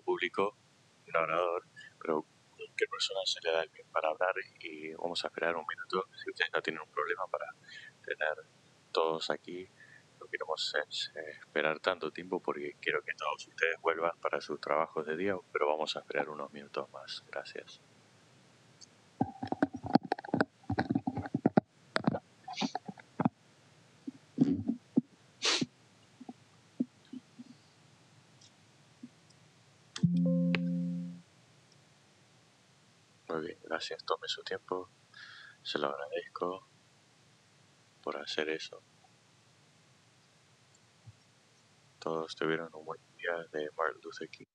público, un orador, pero cualquier persona se le da el pie para hablar y vamos a esperar un minuto. Si ustedes no tienen un problema para tener todos aquí, no queremos esperar tanto tiempo porque quiero que todos ustedes vuelvan para sus trabajos de día, pero vamos a esperar unos minutos más. Gracias. Muy bien, gracias. Tome su tiempo. Se lo agradezco por hacer eso. Todos tuvieron un buen día de Martin Luther King.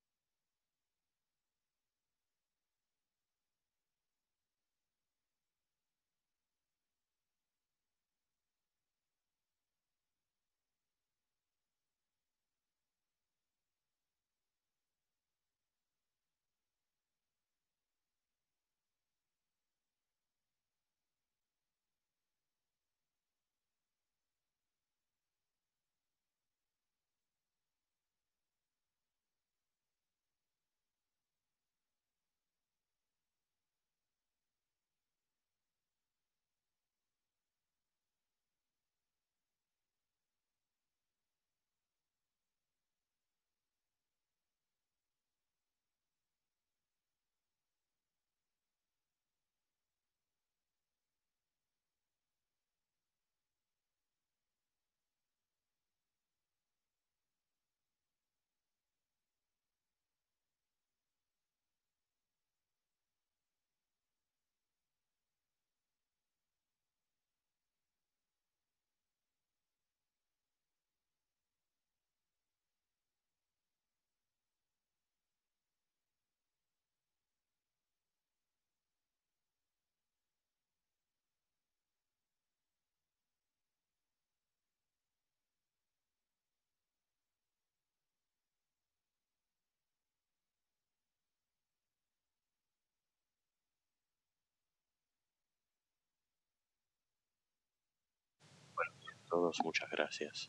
Bueno, bien, todos, muchas gracias.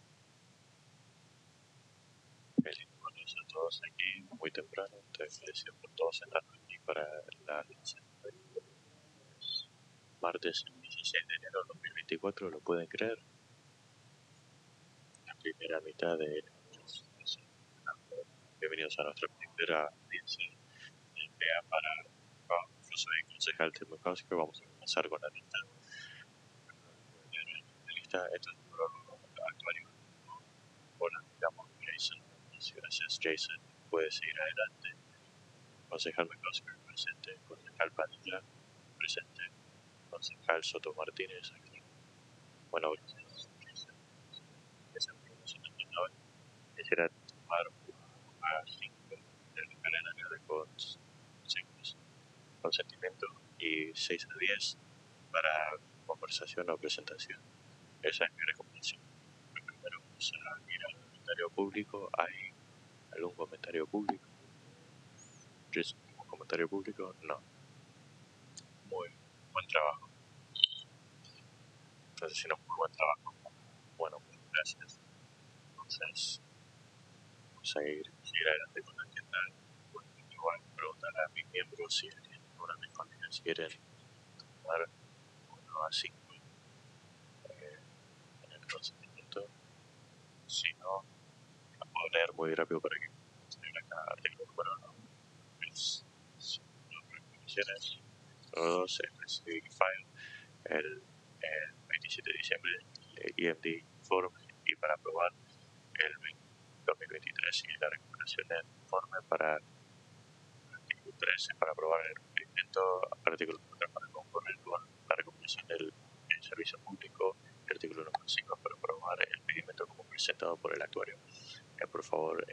Feliz buenos a todos aquí, muy temprano. Te agradezco por todos estar aquí para la martes 16 de enero de 2024, ¿lo pueden creer? La primera mitad de... Bienvenidos a nuestra primera audiencia de PA para... yo soy el concejal Tim McCosker. Vamos a comenzar con la lista. Esto es un prólogo actuario. Hola, me llamo Jason. Gracias, Jason. Puedes seguir adelante. Concejal McCosker, presente. Concejal Padilla, presente. Concejal Soto Martínez, aquí. Bueno, gracias, Jason. Esa presentación de hoy. Quisiera tomar a 5 de la escalera de consentimiento y 6 a 10 para conversación o presentación. Esa es mi recomendación. Primero vamos a ir al comentario público. ¿Hay algún comentario público? ¿Un comentario público? No. Muy buen trabajo. Entonces, si no, muy buen trabajo. Bueno, pues gracias. Entonces, vamos a seguir adelante con la agenda. Bueno, igual preguntar a mis miembros si alguna de mis familias quieren tomar 1 a 5 en el consentimiento. Si no, la puedo leer muy rápido para que se acá artículo número 1. Es las recomendaciones. Número 2, Specific File. El 27 de diciembre, el EMD Informe, y para aprobar el 2023 y la recomendación del informe para el artículo 13 para aprobar el requerimiento, artículo 4 para concurrir con la recomendación del servicio público, el artículo número 5 para aprobar el requerimiento como presentado por el actuario. Por favor,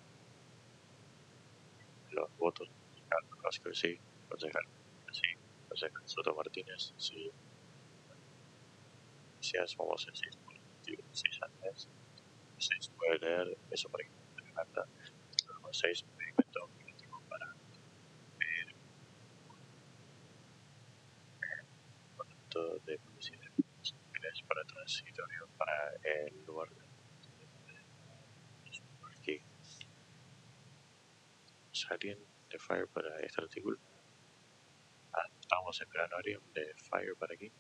los votos. Oscar, sí. Concejal, sí. Concejal Soto Martínez, sí. Gracias, vamos a decir, 6 años. 6 puede leer eso para que me encanta. Número 6, pedimento político para pedir un contrato de publicidad para transitorio para el lugar de aquí. ¿Tenemos a alguien de Fire para este artículo? Estamos esperando a alguien de Fire para aquí.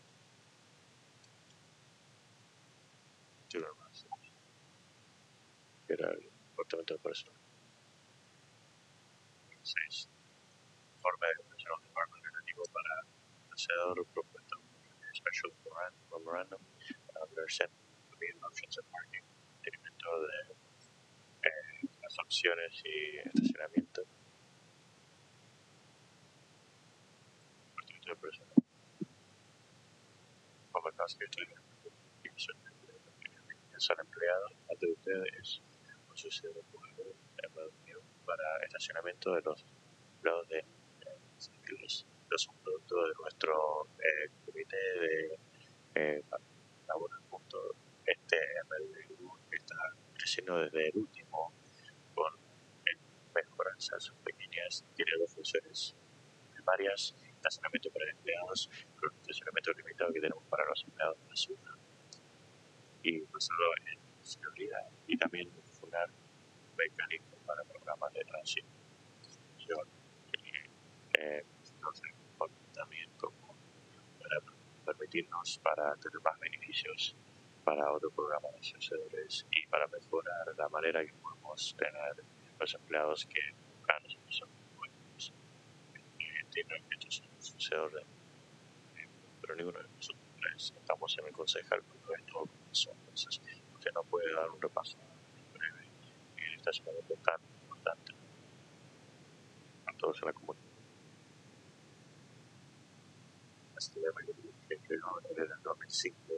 Titular más. Era el departamento de personal. 6. Informe de Professional Department relativo para hacedor propuesta Special Memorandum Understand Options and Parking, mantenimiento de las opciones y estacionamiento. Departamento de personal. Como acabas de decir, son empleados, parte de ustedes un sucedido para estacionamiento de los empleados de los un producto de nuestro comité de laboral junto este MLU que está creciendo desde el último con mejoranzas pequeñas, tiene dos funciones primarias: estacionamiento para empleados, con el estacionamiento limitado que tenemos para los empleados de la ciudad y basado en seguridad, y también mejorar mecanismo para programas de transición también como para permitirnos para tener más beneficios para otros programas de asesores y para mejorar la manera que podemos tener los empleados que buscan son buenos. Entiendo que esto es un sucedor pero ninguno de nosotros estamos en el concejal cuando esto comenzó. Entonces usted no puede dar un repaso breve en esta semana tan importante a todos en la comunidad. Este que entregó en el 2005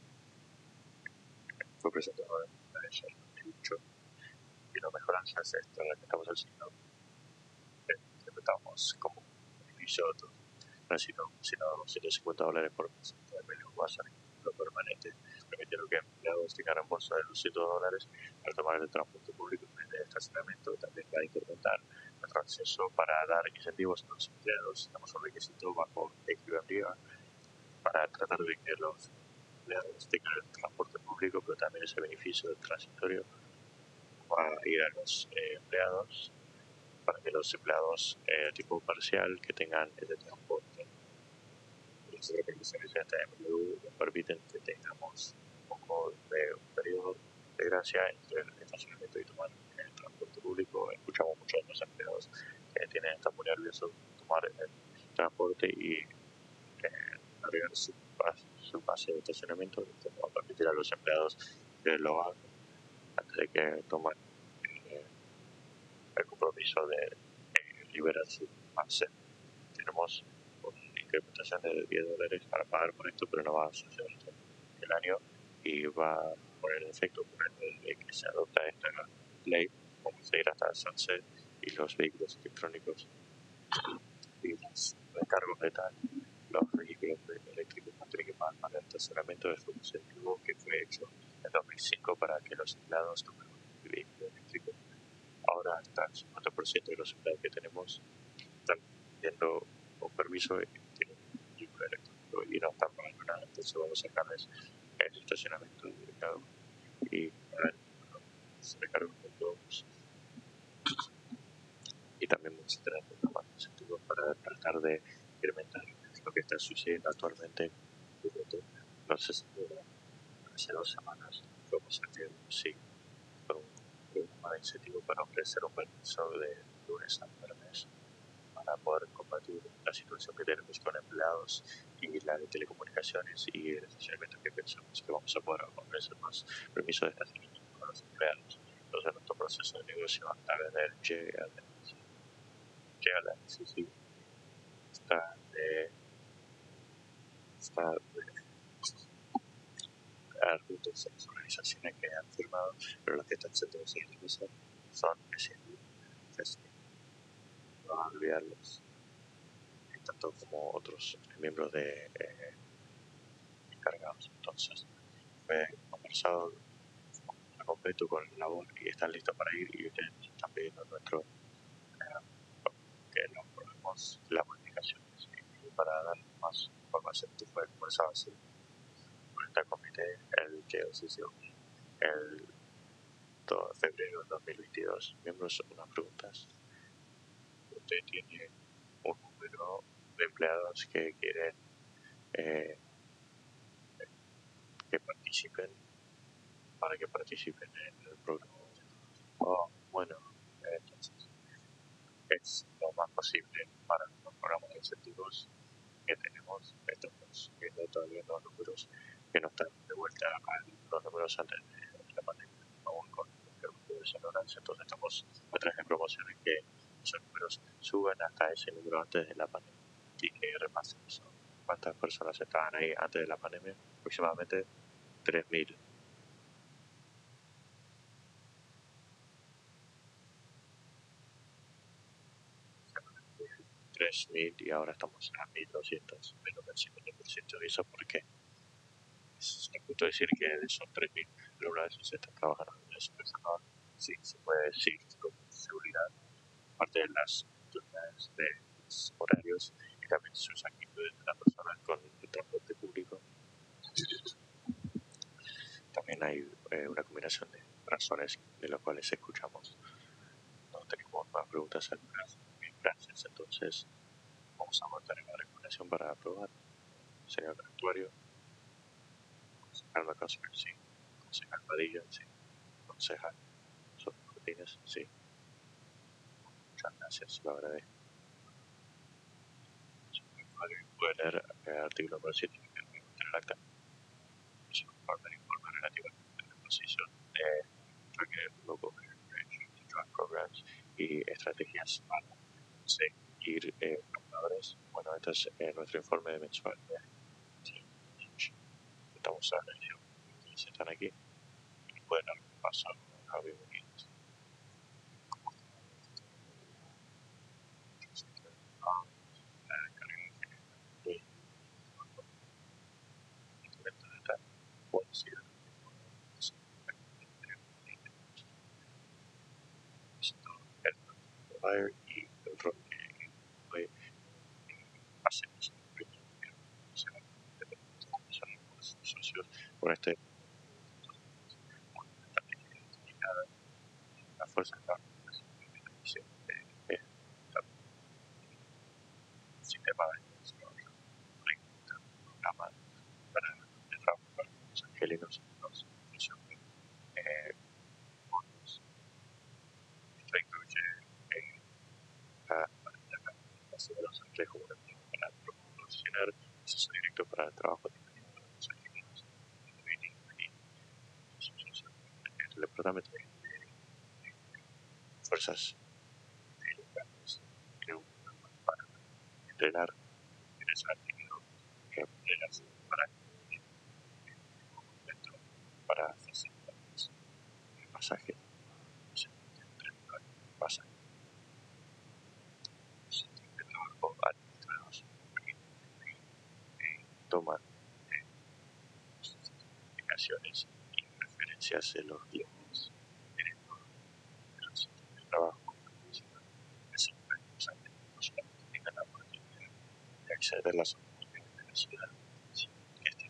fue presentado en el 2008 y la mejoranzas esta la que estamos haciendo interpretamos como beneficio sino $150 por mes de medio base lo permanente, permitiendo que empleados tengan reembolso de los $100 al tomar el transporte público en el estacionamiento. También va a incrementar nuestro acceso para dar incentivos a los empleados. Tenemos un requisito bajo equilibrio para tratar de que los empleados tengan el transporte público, pero también ese beneficio del transitorio va a ir a los empleados para que los empleados tipo parcial que tengan ese transporte. Las repercusiones de esta MLU permiten que tengamos un poco de un periodo de gracia entre el estacionamiento y tomar el transporte público. Escuchamos muchos de los empleados que están muy nerviosos de tomar el transporte y agregar su pase de estacionamiento. Esto va a permitir a los empleados que lo hagan antes de que tomen el compromiso de liberar su pase. Tenemos una incrementación de $10 para pagar por esto, pero no va a suceder el año y va a poner en efecto por el de que se adopta esta ley. Vamos a ir hasta el sunset y los vehículos electrónicos y los recargos de tal. Los vehículos eléctricos no tienen que pagar para el estacionamiento. Es un incentivo que fue hecho en 2005 para que los empleados tomen un vehículo eléctrico. Ahora hasta el 50% de los empleados que tenemos están pidiendo un permiso y tienen un vehículo eléctrico y no están pagando nada. Entonces vamos a sacarles el estacionamiento dedicado y se recargan de todos. Y también vamos a tener más incentivos para tratar de incrementar lo que está sucediendo actualmente. Hace 2 semanas fuimos a hacer un programa de incentivo para ofrecer un permiso de lunes a viernes para poder combatir la situación que tenemos con empleados y la de telecomunicaciones y el estacionamiento, que pensamos que vamos a poder ofrecer más permisos de estacionamiento para los empleados. Entonces nuestro proceso de negocio hasta vender llega a la decisión está juntos a las organizaciones que han firmado, pero los que están sentados en la mesa son SNU. Entonces no van a olvidarlos, tanto como otros miembros de encargados. Entonces fue conversado a completo con la labor y están listos para ir, y ustedes nos están pidiendo que nos probemos las modificaciones y para dar más información que fue conversado así con este comité el que decidió el 2 de febrero de 2022. Miembros, unas preguntas. usted tiene un número de empleados que quieren que participen, para que participen en el programa. Bueno, entonces es lo más posible para los programas de incentivos que tenemos. Estamos viendo todavía los números que no están de vuelta a los números antes de la pandemia, aún con deshoras. Entonces estamos a través de promociones que esos números suban hasta ese número antes de la pandemia y que repasen eso. ¿Cuántas personas estaban ahí antes de la pandemia? Aproximadamente 3.000. 3.000 y ahora estamos a 1.200, menos del 50%. ¿Y eso por qué? Es justo decir que son 3.000, pero una vez se está trabajando en eso. Sí, se puede decir con seguridad, aparte de las oportunidades de los horarios y también sus actitudes de las personas con el transporte público. También hay una combinación de razones de las cuales escuchamos. No tenemos más preguntas algunas. Gracias, entonces vamos a votar en la recomendación para aprobar. Señor actuario, concejal Macosper, sí. Concejal Padilla, sí. Concejal Soto Martínez, sí. Muchas gracias, lo agradezco. Señor actuario, puede leer el artículo número 7 que me encuentra en el acta. Es un informe relativamente a la posición de Local Drug Programs y estrategias para seguir trabajadores. Bueno, este es nuestro informe mensual. Estamos agradecidos que ustedes están aquí y pueden pasar a bienvenidos. Y el rol que fue hacemos los socios con este la fuerza de la sistema de programa para el trabajo para los angelinos y los fondos. Esto incluye la capacidad de los ángeles como para proporcionar acceso directo para el trabajo de los angelinos y el departamento de fuerzas locales para entrenar en esa actividad para facilitar el pasaje de trabajo administrados toman indicaciones y referencias de los clientes en el de trabajo es importante que no solamente tengan la oportunidad de acceder a las oportunidades de la ciudad, sino que estén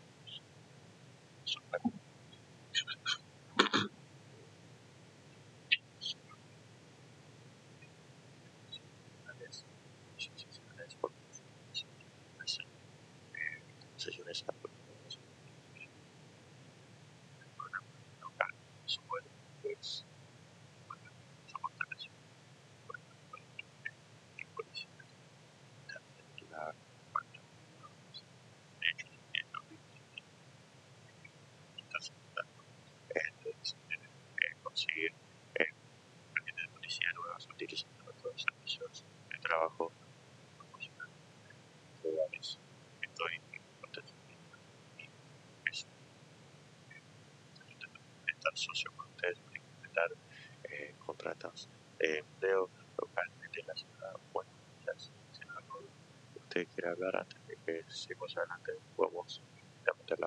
sesiones local, pues la conseguir de policía nuevas utilizando todos los servicios de trabajo legales. Estoy es estar socio con ustedes para implementar contratos de empleo localmente en la ciudad. Bueno, quizás si no algo que usted quiere hablar antes de que sigamos adelante, podemos meterla.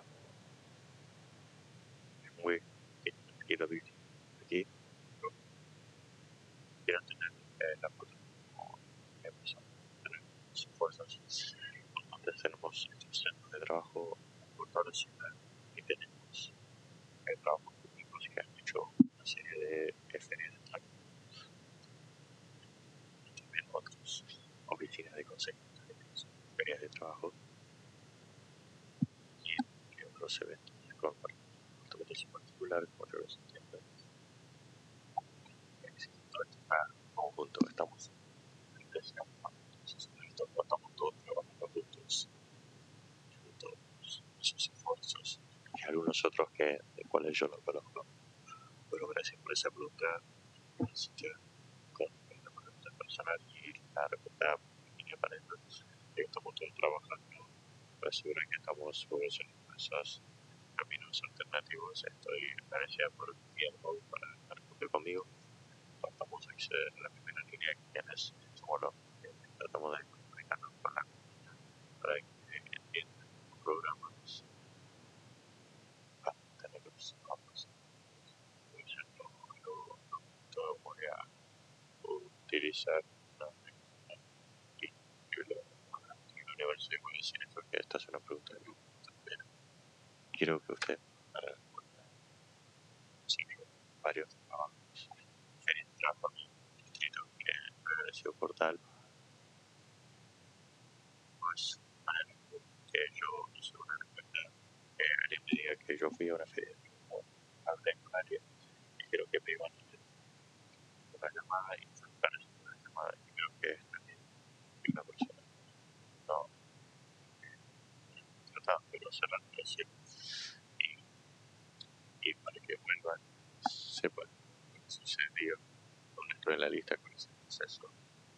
Es muy quiero vivir aquí. Quiero tener la foto como persona, tener sus fuerzas. Entonces tenemos estos centros de trabajo por toda la ciudad y tenemos trabajos públicos que han hecho una serie de ferias de trabajo. También Cristina de consejos, ferias de trabajo y otros eventos con apartamentos en particular, como yo los entiendo. Existe todo este conjunto, estamos todos trabajando juntos, todos esos esfuerzos y algunos otros de cuales yo no conozco. Pero gracias por esa pregunta. Así que con la pregunta personal y la respuesta pequeña para esto, estamos todos trabajando para asegurar que estamos evolucionando esos caminos alternativos. Estoy agradecida por el tiempo para responder conmigo. Tratamos de acceder a la primera línea que tienes, somos los que tratamos de comunicarnos con la comunidad para que entiendan los programas, para tenerlos ambos. Yo voy a utilizar una universo y voy a decir esto, que esta es una pregunta de pero quiero que usted varios trabajos, ferias de trabajo en el distrito que me ha agradecido por tal, pues para que yo hice una respuesta, alguien me diga que yo fui a una feria de trabajo, hablé con alguien y creo que me iban a hacer una llamada y para hacer una llamada y creo que es también una persona no tratando de no cerrar la relación y para que vuelvan sepan lo que sucedió con esto en la lista con ese proceso.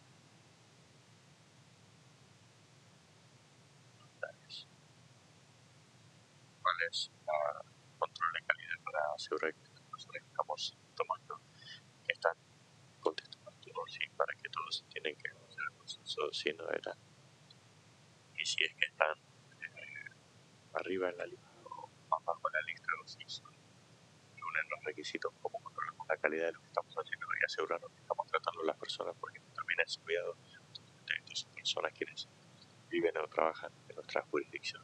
¿Cuál es el control de calidad para asegurar que las personas que estamos tomando están contestando todos y para que todos tienen que hacer el proceso si no era? Y si es que están arriba en la lista o más bajo en la lista o si son uno de los requisitos, como controlamos la calidad de lo que estamos haciendo y asegurarnos que estamos tratando a las personas, porque también es cuidado de estas personas quienes viven o trabajan en nuestra jurisdicción.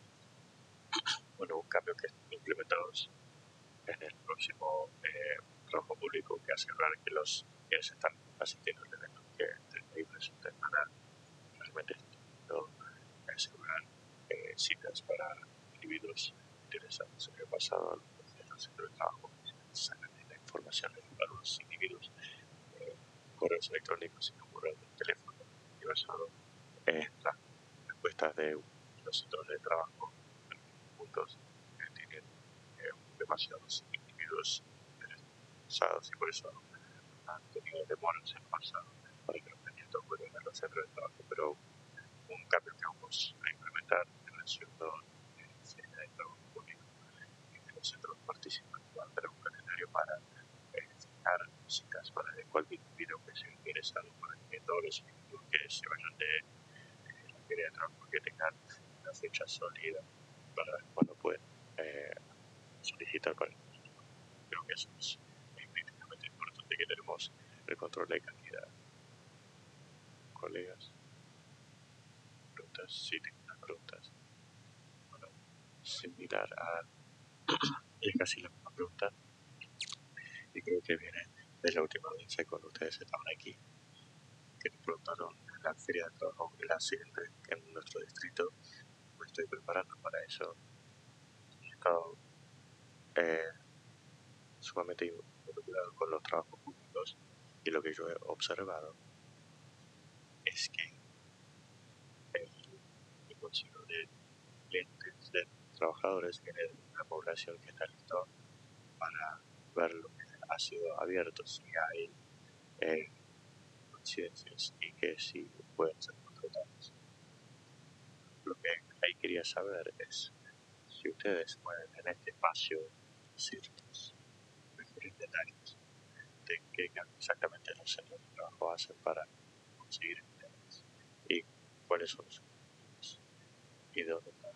Bueno, un cambio que están implementados en el próximo trabajo público, que asegurar que los quienes están asistiendo al evento que estén ahí presentes para realmente asegurar citas para individuos interesados en el pasado en el centro de trabajo, sacan la información de los individuos, correos electrónicos y números de teléfono y basado en las respuestas de los centros de trabajo puntos que tienen demasiados individuos interesados y por eso han tenido demoras en el pasado para que los candidatos vuelvan a los centros de trabajo, pero un cambio que vamos a implementar en la ciudad de trabajo público y que los centros participantes van a tener un calendario para fijar citas para cualquier individuo que sea interesado, para que todos los individuos que se vayan de la feria de trabajo que tengan una fecha sólida para cuando pueden solicitar para el público. Creo que eso es críticamente importante, que tenemos el control de calidad. Colegas, preguntas, sí tengo unas preguntas. Bueno, similar a es casi la misma pregunta y creo que viene de la última audiencia cuando ustedes estaban aquí, que nos preguntaron en la feria de trabajo que la siguiente en nuestro distrito. Me estoy preparando para eso. He estado sumamente involucrado con los trabajos públicos y lo que yo he observado es que el consigo de clientes, de trabajadores, viene de una población que está lista para ver lo que ha sido abierto, si hay coincidencias y que si pueden ser contratados. Lo que ahí quería saber es si ustedes pueden en este espacio ciertos mejores detalles de qué exactamente los centros de trabajo hacen para conseguir empleados y cuáles son sus objetivos y dónde están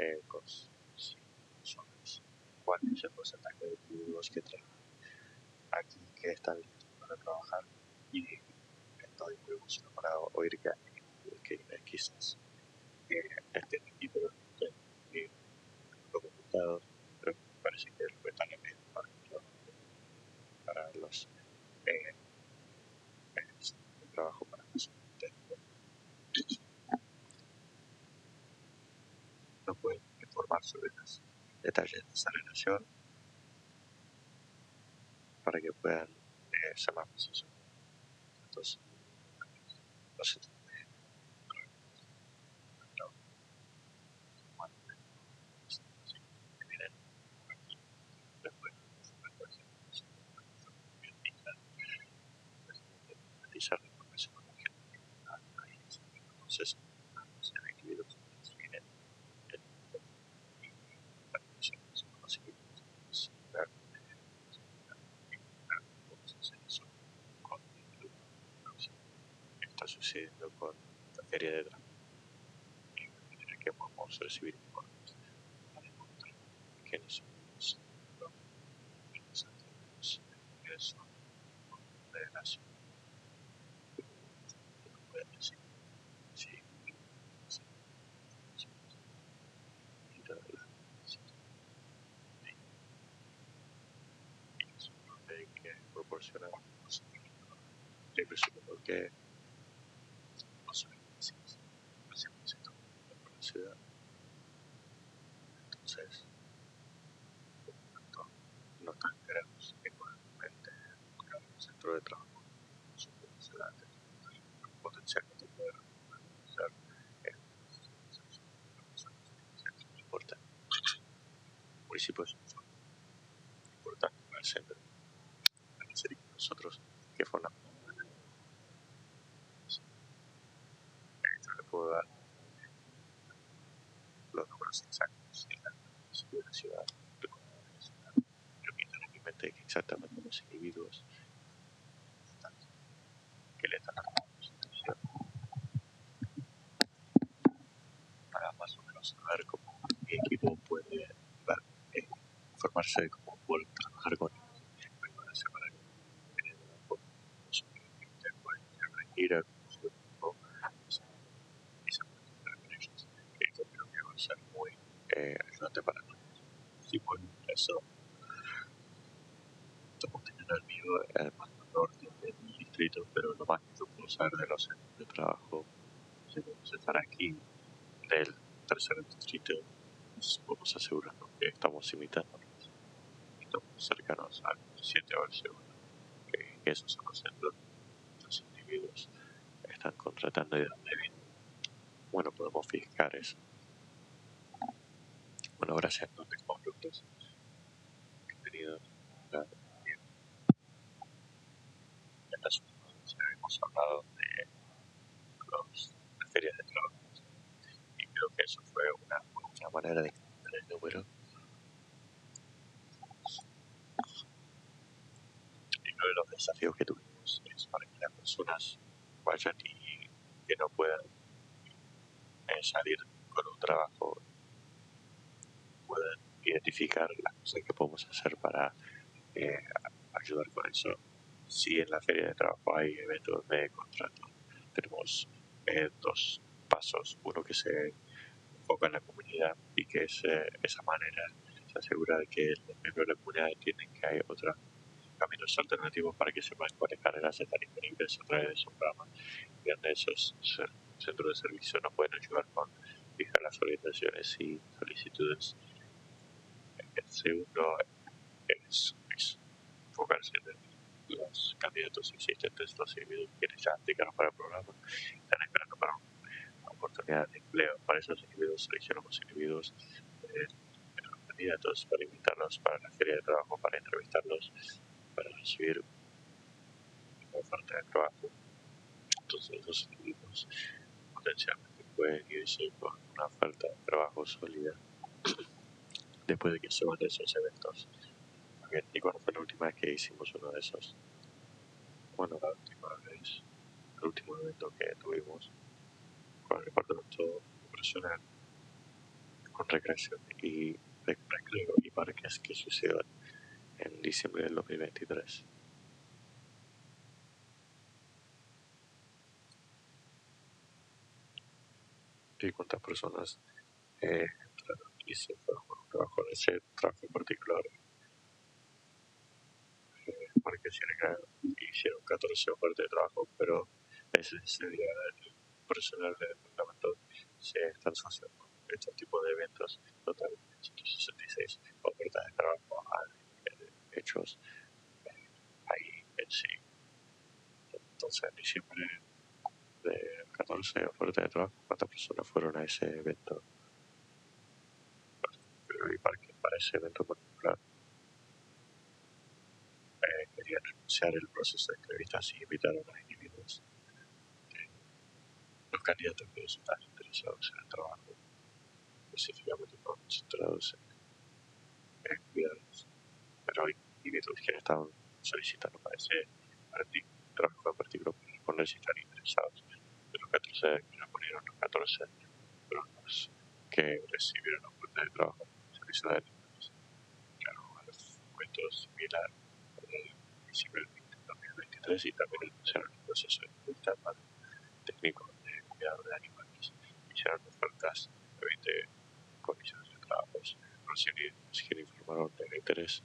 personas, cuál es el porcentaje de individuos que trabajan aquí, que están listos para trabajar y estoy muy emocionado para oír que quizás estén aquí pero no estén documentados, pero me parece que lo que están en para los de trabajo para nosotros. nos pueden informar sobre los detalles de esa relación para que puedan ser más precisos. Entonces, no sé, utilizar la información con la gente. Entonces, los individuos definen el para que se conocimientos. Está sucediendo con la feria de trabajo de manera que podemos recibir informes para encontrar quiénes son los anteriores que son de la ciudad que pueden decir sí y todas las que proporciona incluso porque no sabemos si es 100% por la ciudad. Entonces, no tan queremos económicamente buscar un centro de trabajo sobre la ciudad, potencialmente poder realizar no importa. El municipio es importante para el centro, para ser nosotros que formamos. Yo le puedo dar los números exactos de la ciudad, repito en mi mente que exactamente los individuos que le están dando atención para más o menos saber cómo mi equipo puede formarse de cómo puedo trabajar con ellos, prepararse para que pueden ir a su equipo y se pueden tratar con ellos. Esto creo que va a ser muy ayudante para nosotros. Si por eso estamos teniendo el mío más norte del distrito, pero lo más que yo puedo saber de los centros de trabajo, si podemos estar aquí del tercer distrito, nos podemos asegurarnos que estamos imitándonos, estamos cercanos al 7 a ver seguro que esos son los centros los individuos están contratando y de dónde vienen. Bueno, podemos fijar eso. Bueno, ahora ya no tengo productos que he tenido en las últimas hemos hablado de las ferias de trabajo y creo que eso fue una buena manera de encontrar el número. Y uno de los desafíos que tuvimos es para que las personas vayan y que no puedan salir con un trabajo, puedan identificar las cosas que podemos hacer para ayudar con eso. Si en la feria de trabajo hay eventos de contrato, tenemos dos pasos. Uno que se enfoca en la comunidad y que es esa manera se asegura de que los miembros de la comunidad entienden que hay otros caminos alternativos para que sepan cuáles carreras están disponibles a través de esos programas y donde esos centros de servicio nos pueden ayudar con fijar las orientaciones y solicitudes. El segundo es enfocarse en los candidatos existentes, los individuos que ya aplicaron para el programa, están esperando para una oportunidad de empleo. Para esos individuos seleccionamos individuos, los candidatos, para invitarlos para la feria de trabajo, para entrevistarlos, para recibir una oferta de trabajo. Entonces esos individuos potencialmente pueden irse con una oferta de trabajo sólida después de que se van de esos eventos. ¿Y cuándo fue la última vez que hicimos uno de esos? Bueno, la última vez, el último evento que tuvimos con el departamento operacional con recreación y recreo y parques que sucedió en diciembre del 2023. ¿Y cuántas personas entraron y se fueron con un trabajo en ese trabajo en particular? Parques y recreo hicieron 14 ofertas de trabajo, pero ese día el personal del departamento se está asociando estos tipos de eventos, total 166 ofertas de trabajo hechos ahí en sí. Entonces, en diciembre de 14 ofertas de trabajo, ¿cuántas personas fueron a ese evento? Pero y para ese evento particular querían anunciar el proceso de entrevistas y invitaron a individuos. Los candidatos que estaban interesados en el trabajo, específicamente concentrados en cuidados, pero hay individuos que estaban solicitando para ese trabajo en particular para responder si están interesados. De los 14 que respondieron, los 14 fueron los que recibieron oferta de trabajo en servicio de alimentos. Claro, cuento similar en diciembre del 2023 y también anunciaron el proceso de entrevista para técnicos de cuidado de animales. Hicieron ofertas de 20 condiciones de trabajo, los que informaron del interés.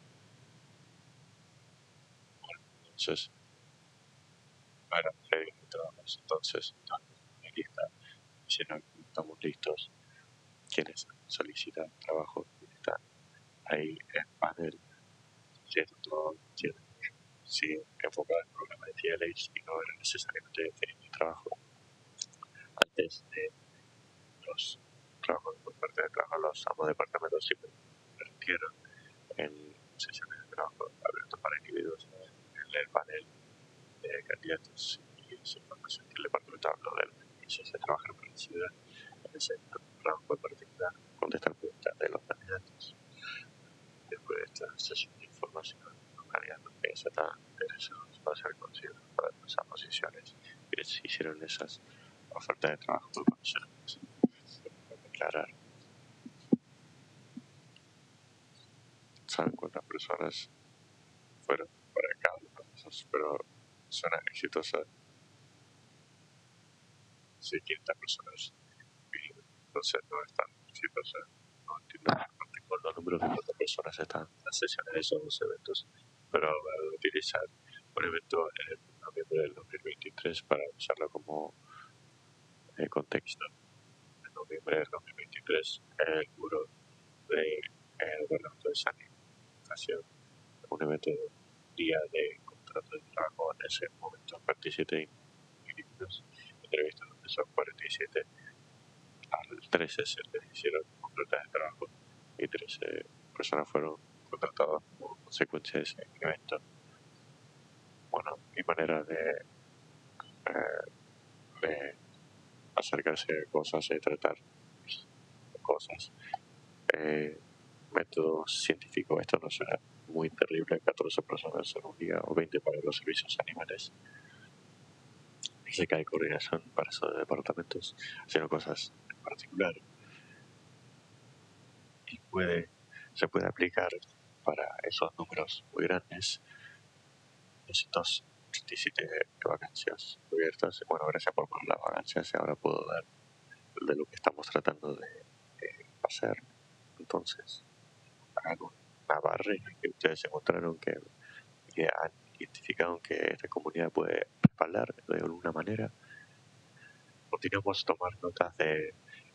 Bueno, entonces, para pedir trabajos, entonces, en lista, diciendo que estamos listos, quienes solicitan trabajo, están ahí en panel, haciendo todo, sí, enfocado en programas de TLH y no era necesariamente de trabajo. Antes de los trabajos por parte de trabajo, los ambos departamentos siempre permitieron en sesiones de trabajo abiertas para individuos en el panel de candidatos y esa información que el departamento habló de los beneficios de trabajar para la ciudad en ese trabajo en particular, contestar preguntas de los candidatos. Después de esta sesión de información, los candidatos que se estaban interesados para ser considerados para esas posiciones que les hicieron esas ofertas de trabajo de condiciones. Para declarar, ¿saben cuántas personas fueron para cada uno de esos? Pero suena exitosa. Sí, 500 personas. Entonces no es tan exitosa. No entiendo los números de cuántas personas están en las sesiones de esos dos eventos, pero voy a utilizar un evento en noviembre del 2023 para usarlo como contexto. En noviembre del 2023, el Buró de Gobernador de Sanitación, un evento de día de contrato de trabajo, en ese momento 47 individuos entrevistas donde son 47 al 13 se les hicieron contratas de trabajo y 13 personas fueron contratadas como consecuencia de ese evento. Bueno, mi manera de acercarse a cosas y tratar cosas, método científico, esto no suena muy terrible, 14 personas en un día o 20 para los servicios animales. Dice que hay coordinación para esos departamentos haciendo cosas en particular y se puede aplicar para esos números muy grandes. 287 vacancias cubiertas. Bueno, gracias por poner las vacancias y ahora puedo dar de lo que estamos tratando de hacer. Entonces, hagan una barrera que ustedes encontraron que han identificado que esta comunidad puede respaldar de alguna manera. Continuamos a tomar notas de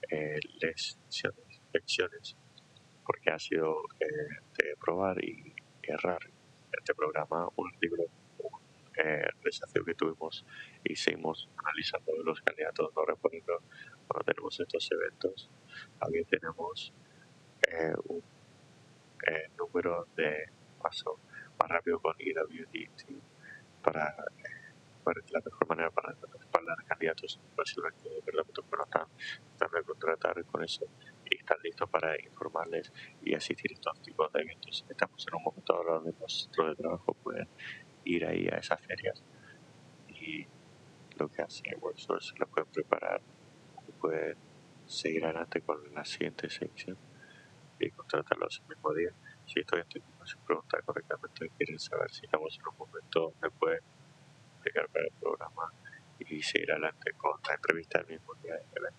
lecciones porque ha sido de probar y errar este programa, un artículo, desafío que tuvimos y seguimos analizando los candidatos no respondiendo cuando tenemos estos eventos. También tenemos un número de paso más rápido con EWDT para la mejor manera para respaldar candidatos que de verdad no están tratando de contratar con eso y están listos para informarles y asistir a estos tipos de eventos. Estamos en un momento ahora donde los centros de trabajo pueden ir ahí a esas ferias y lo que hace WorkSource lo pueden preparar y pueden seguir adelante con la siguiente sección y contratarlos el mismo día. Si estoy entendiendo su pregunta correctamente, quieren saber si estamos en un momento donde pueden aplicar para el programa y seguir adelante con la entrevista el mismo día del evento.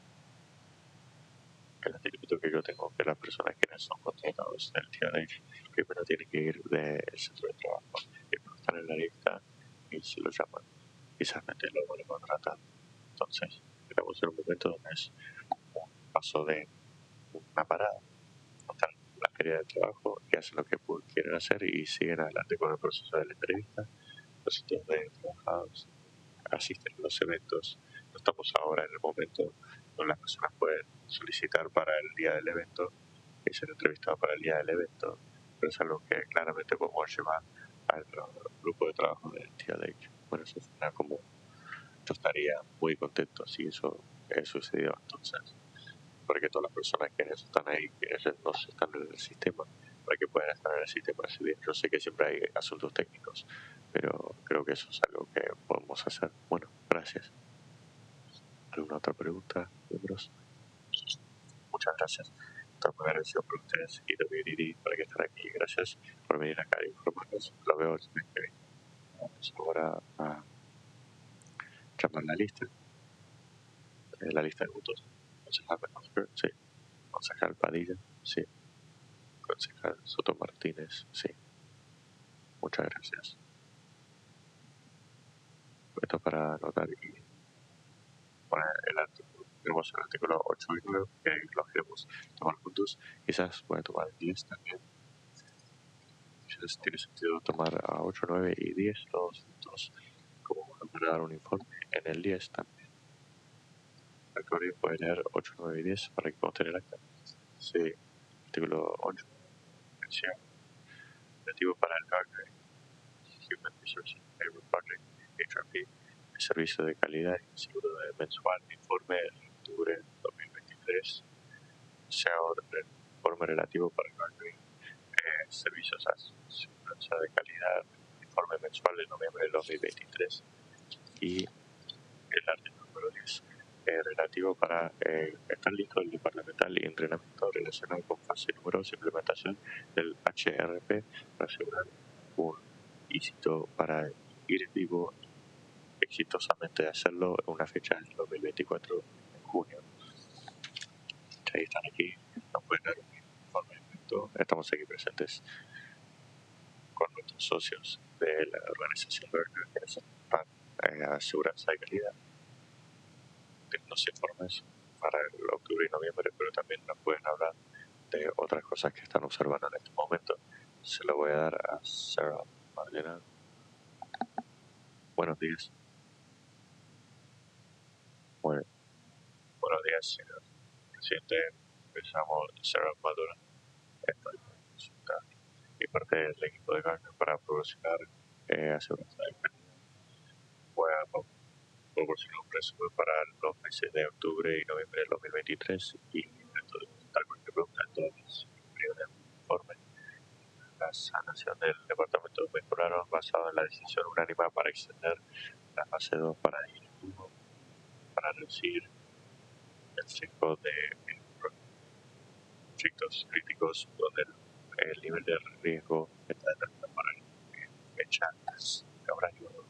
El anticipito que yo tengo que las personas que son contratados del TLH primero tienen que ir del centro de trabajo y cuando están en la lista y si lo llaman quizás lo van a contratar. Entonces estamos en un momento donde es paso de una parada, están en la feria de trabajo y hacen lo que quieren hacer y siguen adelante con el proceso de la entrevista. Los sitios de trabajados asisten a los eventos. No estamos ahora en el momento donde las personas pueden solicitar para el día del evento y ser entrevistado para el día del evento, pero es algo que claramente podemos llevar al grupo de trabajo de TLH. Bueno, eso suena como, yo estaría muy contento si eso sucedió entonces, porque todas las personas que están ahí, que no están en el sistema, para que puedan estar en el sistema. Si bien yo sé que siempre hay asuntos técnicos, pero creo que eso es algo que podemos hacer. Bueno, gracias. ¿Alguna otra pregunta, miembros? Muchas gracias. Estoy muy agradecido por ustedes y WDD para que estén aquí. Gracias por venir acá y informarnos. Lo veo el mes que viene. Vamos ahora a llamar la lista de votos. Concejal Mendoza, sí. Concejal Padilla, sí. Concejal Soto Martínez, sí. Muchas gracias. Esto para anotar y poner el artículo. Tenemos el artículo 8 y 9 que los queremos tomar juntos. Quizás voy a tomar el 10 también. Quizás tiene sentido tomar a 8, 9 y 10 los juntos como para dar un informe en el 10 también. Recuerden, puede leer 8, 9 y 10 para que podamos tener acta. Sí, artículo 8. Mención. Objetivo para el Gardner Human Resources Payroll Project HRP. El servicio de calidad y seguro de mensual informe de octubre de 2023. Sea el informe relativo para el Gardner servicios a seguridad de calidad, informe mensual de noviembre de 2023 y el artículo número 10 relativo para estar listo el departamental y entrenamiento relacionado con fase número 2 implementación del HRP para asegurar un éxito para ir en vivo exitosamente hacerlo en una fecha del 2024 en junio. Si están aquí, nos pueden dar un informe. Estamos aquí presentes con nuestros socios de la organización para aseguranza de calidad. Tenemos informes para el octubre y noviembre, pero también nos pueden hablar de otras cosas que están observando en este momento. Se lo voy a dar a Sarah Magdalena. Buenos días. Bueno, buenos días, señor presidente. Empezamos Sarah Madura. Estoy consulta y parte del equipo de Gartner para proporcionar aseguranza de calidad. Voy a proporcionar un resumen para los meses de octubre y noviembre del 2023 y trato de contestar cualquier pregunta en todos los periodos del informe. La sanación del departamento mejoraron basado en la decisión unánime para extender la fase 2 para ir en vivo, para reducir el sesgo de conflictos críticos donde el nivel de riesgo está determinado para fechas que habrá ayudado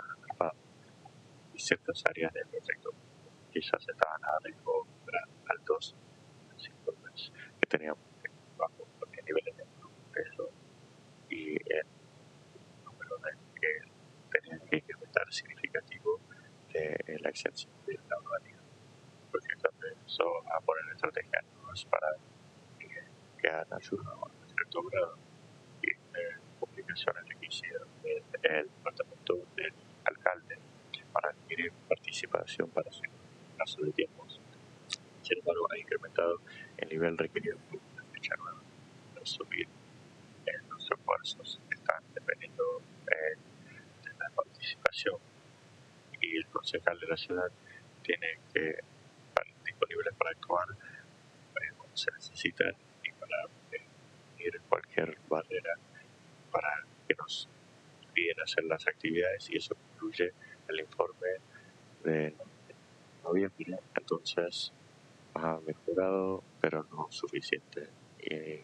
y ciertas áreas del proyecto quizás estaban a riesgo altos síndromes que teníamos bajo porque niveles de peso y el número de que tenían que incrementar significativo de la exención de la urbanidad. Porque también empezó a poner estrategias nuevas para que han ayudado a cierto grado y publicaciones requisidas del departamento del alcalde para adquirir participación para su plazo de tiempos. Sin embargo, ha incrementado el nivel requerido por una fecha nueva para subir los esfuerzos que están dependiendo de la participación y el concejal de la ciudad tiene que estar disponibles para actuar cuando se necesitan y para ir cualquier barrera para que nos piden hacer las actividades y eso incluye el informe de noviembre. Entonces ha mejorado, pero no suficiente. Y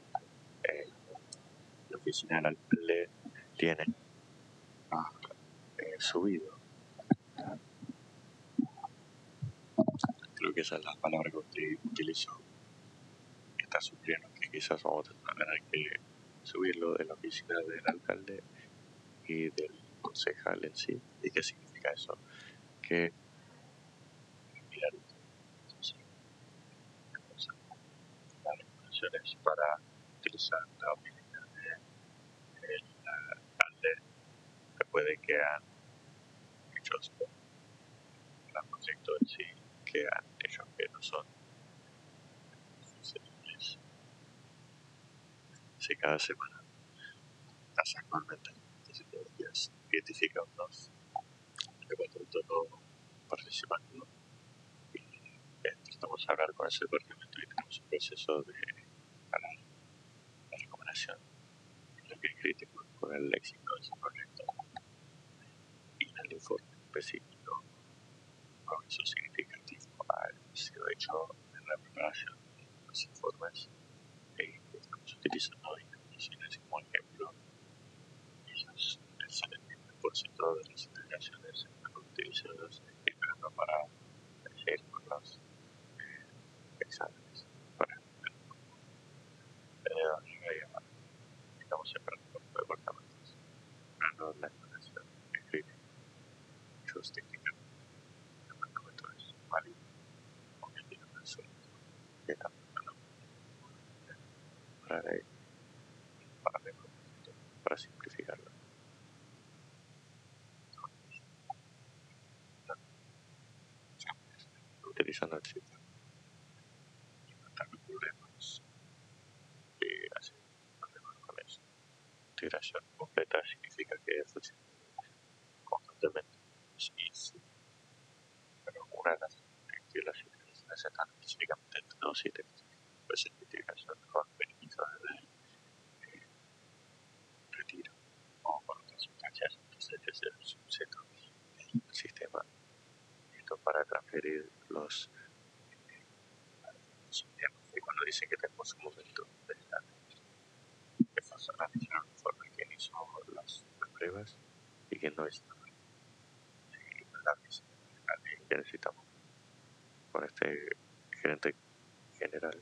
la oficina del alcalde tiene subido. Creo que esa es la palabra que utilizo. Está sufriendo que quizás vamos a tener que subirlo de la oficina del alcalde y del concejal en sí. ¿Y qué significa eso? Que mirar recomendaciones para utilizar la oficina del alcalde. Recuerde que han hecho el proyecto en sí, que han hecho que no son susceptibles. Si cada semana pasa actualmente, entonces todos los días identifica unos de cuatro todo participando y intentamos hablar con ese departamento y tenemos un proceso de para la recomendación lo que es crítico con el éxito de ese proyecto y en el informe específico progreso significativo ha sido hecho en la preparación de los informes que estamos utilizando hoy como ejemplo. Quizás el 70% de las integraciones utilizadas esperando para seguir con los exámenes para estamos separando los departamentos dando la información escrita muchos técnicos el departamento es válido porque tiene una sola que también para simplificarlo utilizando el sistema y tratar los problemas que hacen problemas con eso. Integración completa significa que funciona constantemente y sí, pero una de las que las integraciones están específicamente entre dos ítems pues es integración con beneficios de retiro o con otras sustancias, entonces es el subseto del sistema listo para transferir los sistemas. Y cuando dicen que tenemos un momento de esas analizaron un informe que hizo las pruebas y que no está la visita que necesitamos con este gerente general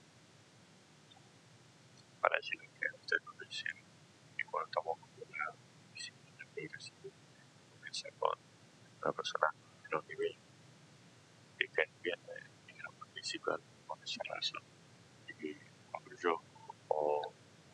para decirle que usted nos dice que cuando estamos con la disciplina progresiva comienza con una persona de los niveles que viene en la principal con esa razón y cuando yo o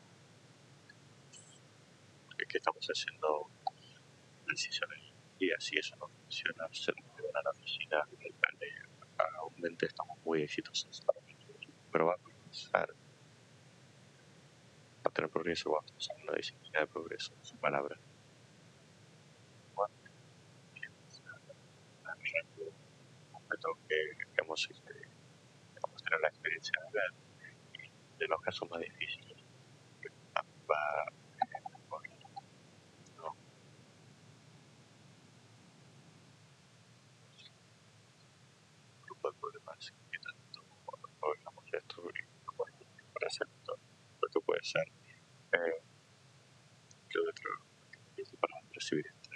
que estamos haciendo decisiones y así eso no funciona, se nos llevan a la oficina del alcalde. Aumenta, estamos muy exitosos para mí, pero va a progresar, va a tener progreso, va a tener una disciplina de progreso, su palabra. Bueno, completo que hemos tenido la experiencia de ver de los casos más difíciles, va no, un grupo de problemas que tanto logramos esto y para hacer todo lo que puede ser. Yo de trabajo para recibir este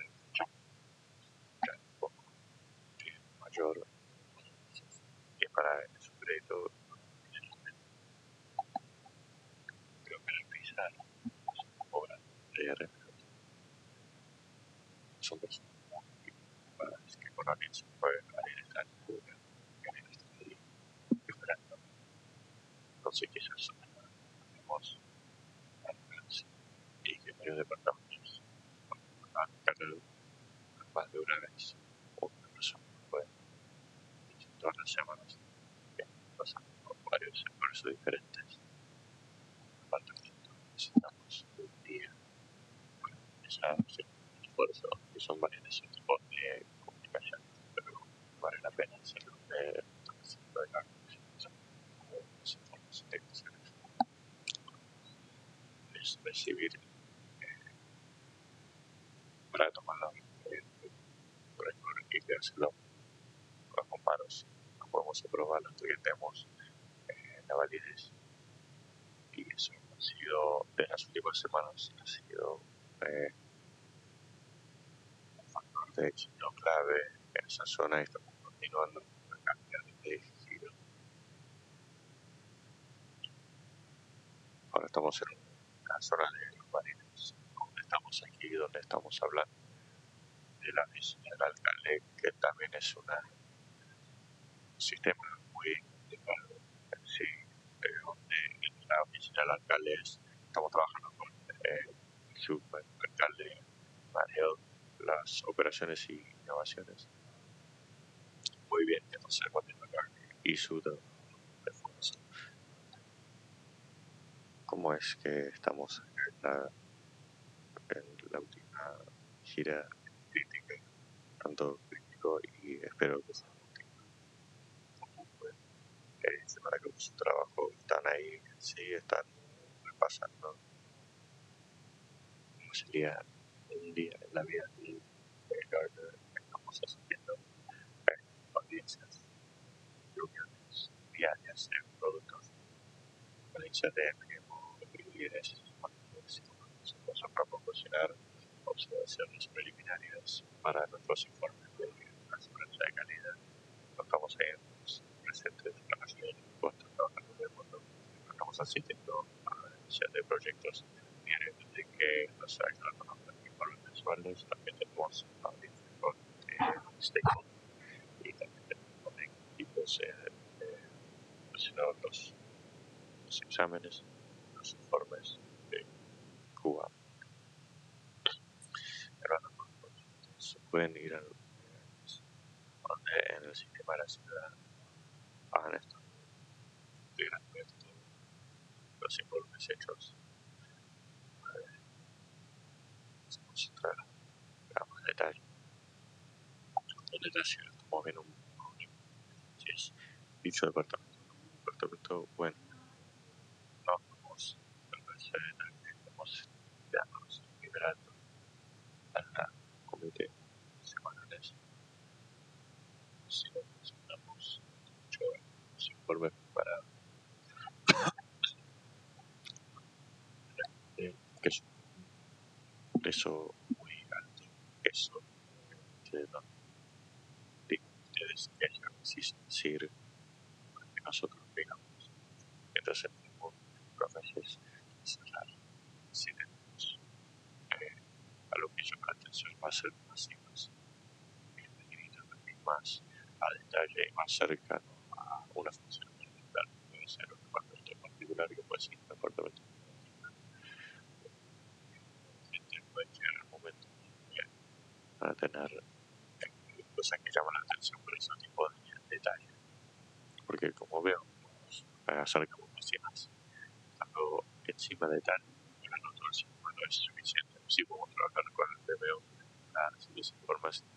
un poco mayor y para su crédito creo que la PISA obra de RMJ son personas muy ocupadas que con alguien se puede alguien está en fuga que alguien está ahí esperando entonces quizás tenemos alcance y que varios departamentos han cargado más de una vez o una persona puede todas las semanas pasando por varios esfuerzos diferentes departamentos necesitamos un día para empezar un esfuerzo que son varios esos tipos de comunicación pero vale la pena hacerlo de la las informaciones es recibir para tomarlo por el y hacerlo con comparos no podemos aprobarlo hasta que tenemos la validez y eso ha sido en las últimas semanas ha sido un factor de éxito clave en esa zona y estamos continuando con la cantidad de giro. Ahora estamos en una zona de los marinos donde estamos aquí donde estamos hablando de la oficina del alcalde que también es un sistema muy complicado sí, donde en la oficina el alcalde estamos trabajando con el subalcalde Manuel, las operaciones y innovaciones. Muy bien, entonces continuar y su de esfuerzo. ¿Cómo es que estamos en la última gira crítica? Tanto crítico y espero que sea semana que su trabajo están ahí, sí, están repasando cómo sería un día en la vida de Gardner. Estamos asistiendo a audiencias, reuniones diarias de productos, experiencias de MMO y líderes. Nosotros para proporcionar observaciones preliminarias para nuestros informes de aseguranza de calidad. No estamos ahí presentes para hacer costos trabajando en el mundo. Estamos asistiendo a iniciativas de proyectos diarios de que nos ayudan a los informes mensuales. También tenemos audiencias con stakeholders y también tenemos con equipos los exámenes, los informes de Cuba. Se pueden ir en el sistema de la ciudad, hagan esto, integrando esto, los informes hechos, se concentra más detalle. Donde la ciudad, como ven si es dicho departamento, bueno, no vamos estamos quedándonos liberando a comité semanales. Si no necesitamos mucho los informes para que es un peso muy alto, eso de ustedes que es decir que nosotros digamos. Mientras el tiempo a veces cerrar si tenemos a lo que llama la atención más masivas y más a detalle y más cercano a una función fundamental. Puede ser un departamento en particular que puede ser un departamento puede llegar al momento para tener cosas que llaman la atención por ese tipo de detalles. Porque como veo, nos acercamos más. Estando encima de tal, no todo el sistema no es suficiente. Si podemos trabajar con el DBO para desinformación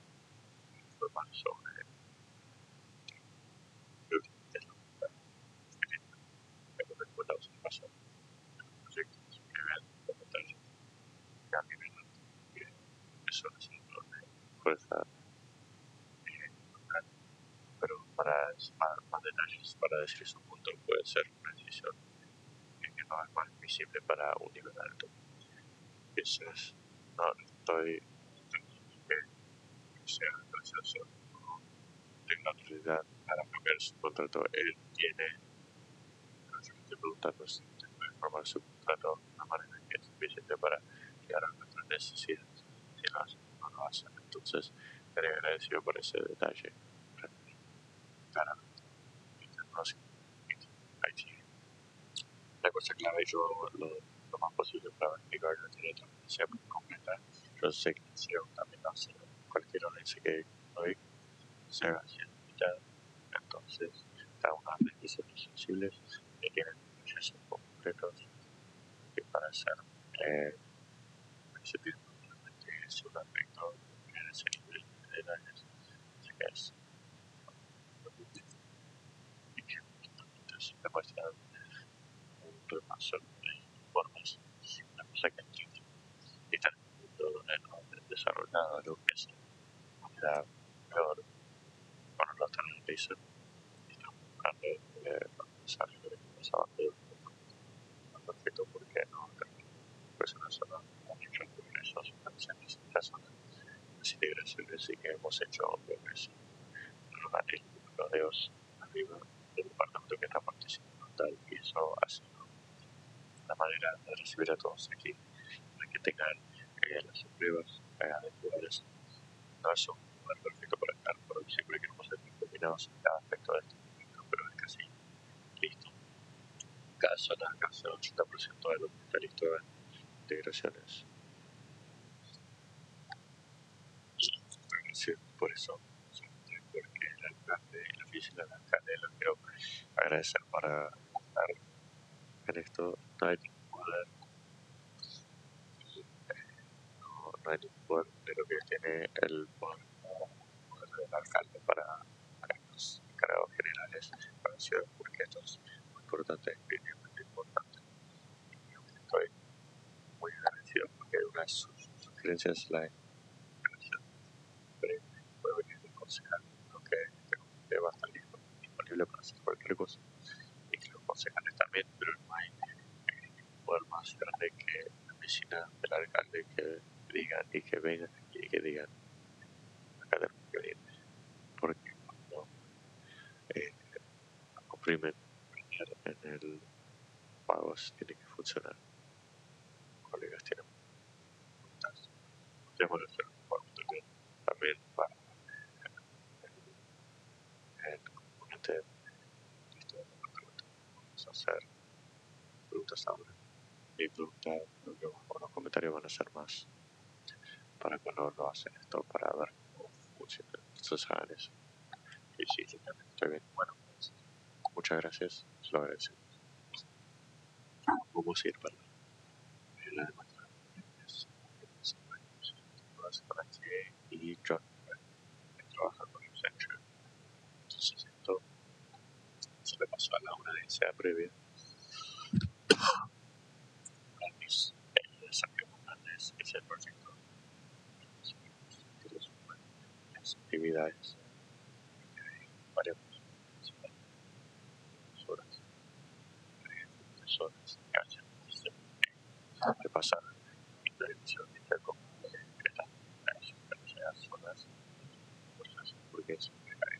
sobre lo que es lo que nos encontramos en el pasado. Proyectos que vean documentales que a nivel que eso es de fuerza local. Pero para más detalles, para decir su punto, puede ser una decisión que no es más visible para un nivel alto. Eso es, no estoy que sea gracioso. Tengo la autoridad para cambiar su contrato. Él tiene, yo me estoy preguntando si tengo que formar su contrato de una manera que es suficiente para llegar a nuestras necesidades. Si no lo hacen, entonces estaré agradecido por ese detalle. Claramente, la cosa clave, yo lo más posible para explicar la directamente completa. Yo sé que SEO también hace cualquier audiencia que hoy se haga limitada. Entonces, cada una de las decisiones sensibles que tienen procesos concretos que para hacer ese tipo de es un aspecto en ese nivel de detalles. Así que es demasiado un repaso de informes, una cosa que entiendo y está en un punto donde no he desarrollado lo que es la peor con los analizos y estamos buscando desarrollo de cosas perfecto porque no pues una zona mucho progresos en esta zona las integraciones y que hemos hecho progreso los rodeos arriba del departamento que está participando tal y eso ha sido la manera de recibir a todos aquí para que tengan las pruebas adecuadas. No es un lugar perfecto para estar, pero siempre queremos ser determinados en cada aspecto de este proyecto, pero es casi listo. la zona acá hace el 80% de lo que está listo en integraciones. Sí, por eso, porque el alcalde y la oficina del alcalde lo quiero agradecer para estar en esto. No hay ningún poder, no hay ningún poder de lo que tiene el poder del alcalde para los encargados generales para la ciudad, porque esto es muy importante, extremadamente importante. Y estoy muy agradecido porque una de sus sugerencias la puede venir del concejal, aunque este comité va a estar disponible para hacer cualquier cosa, y que los concejales también, pero no hay poder más grande que la oficina del alcalde que digan y que vengan y que digan acá tenemos que venir, porque cuando oprimen en el pagos tiene que funcionar. Colegas tienen preguntas, tenemos que hacer también para el componente listo del departamento. Vamos a hacer preguntas ahora. Mi pregunta, los comentarios van a ser más para cuando lo hacen esto, para ver cómo funciona. Entonces hagan eso. Y sí, yo también estoy bien. Bueno, pues, muchas gracias, se lo agradezco. Vamos a ir para la de nuestra con HCA y John que trabaja con Accenture. Entonces esto se le pasó a la una de esa previa. Antes, el desafío más grande es el proyecto. Las actividades varias horas, 3 horas, que pasan en la división de Intercom, las zonas, porque es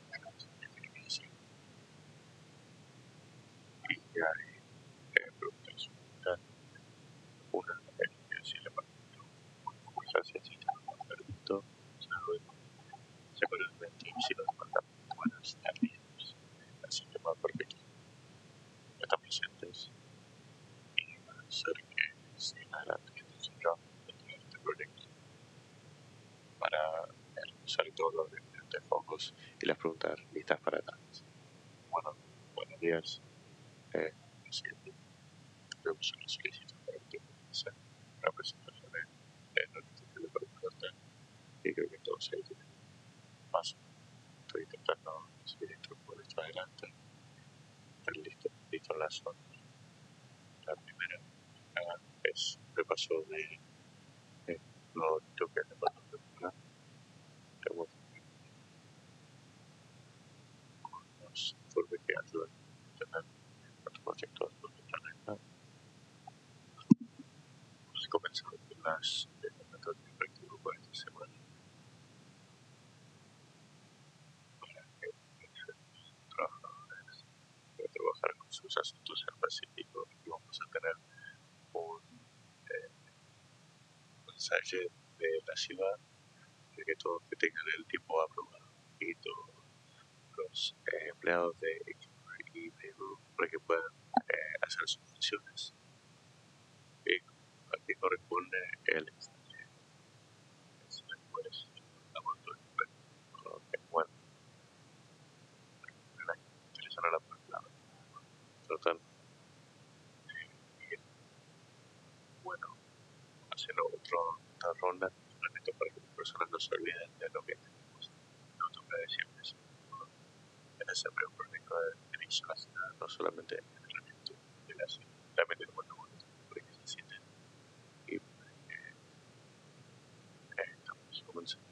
y hay preguntas. Una, si le parece conversación, si está perfecto, semanalmente, y si los mandamos buenas tardes, así que va perfecto. Están presentes y van a hacer que sigan adelante dentro de este proyecto para usar todos los diferentes focos y las preguntas listas para atrás. Bueno, buenos días. Siguiente, vemos una solicitud para que hacer una presentación de noticias de la y creo que todos ahí tienen paso. Estoy intentando seguir esto por esto adelante. Estar listo en la zona. La primera es un repaso de lo que es el departamento de Pula. Tengo los informes que ayudan a entender los proyectos donde están acá. Vamos a comenzar con las métodos de efectivo para esta semana. Para que los trabajadores puedan trabajar con sus asuntos en pacífico y vamos a tener un mensaje de la ciudad de que todos que tengan el tiempo aprobado y todos los empleados de y para que puedan hacer sus funciones y a que corresponde el mensaje después bueno utilizar la palabra total bueno haciendo otra ronda solamente para que las personas no se olviden de lo que tenemos no toca decir eso en ese primer proyecto de inicio de la ciudad no solamente en el proyecto de la ciudad también en el mundo para que se sienten y estamos comenzando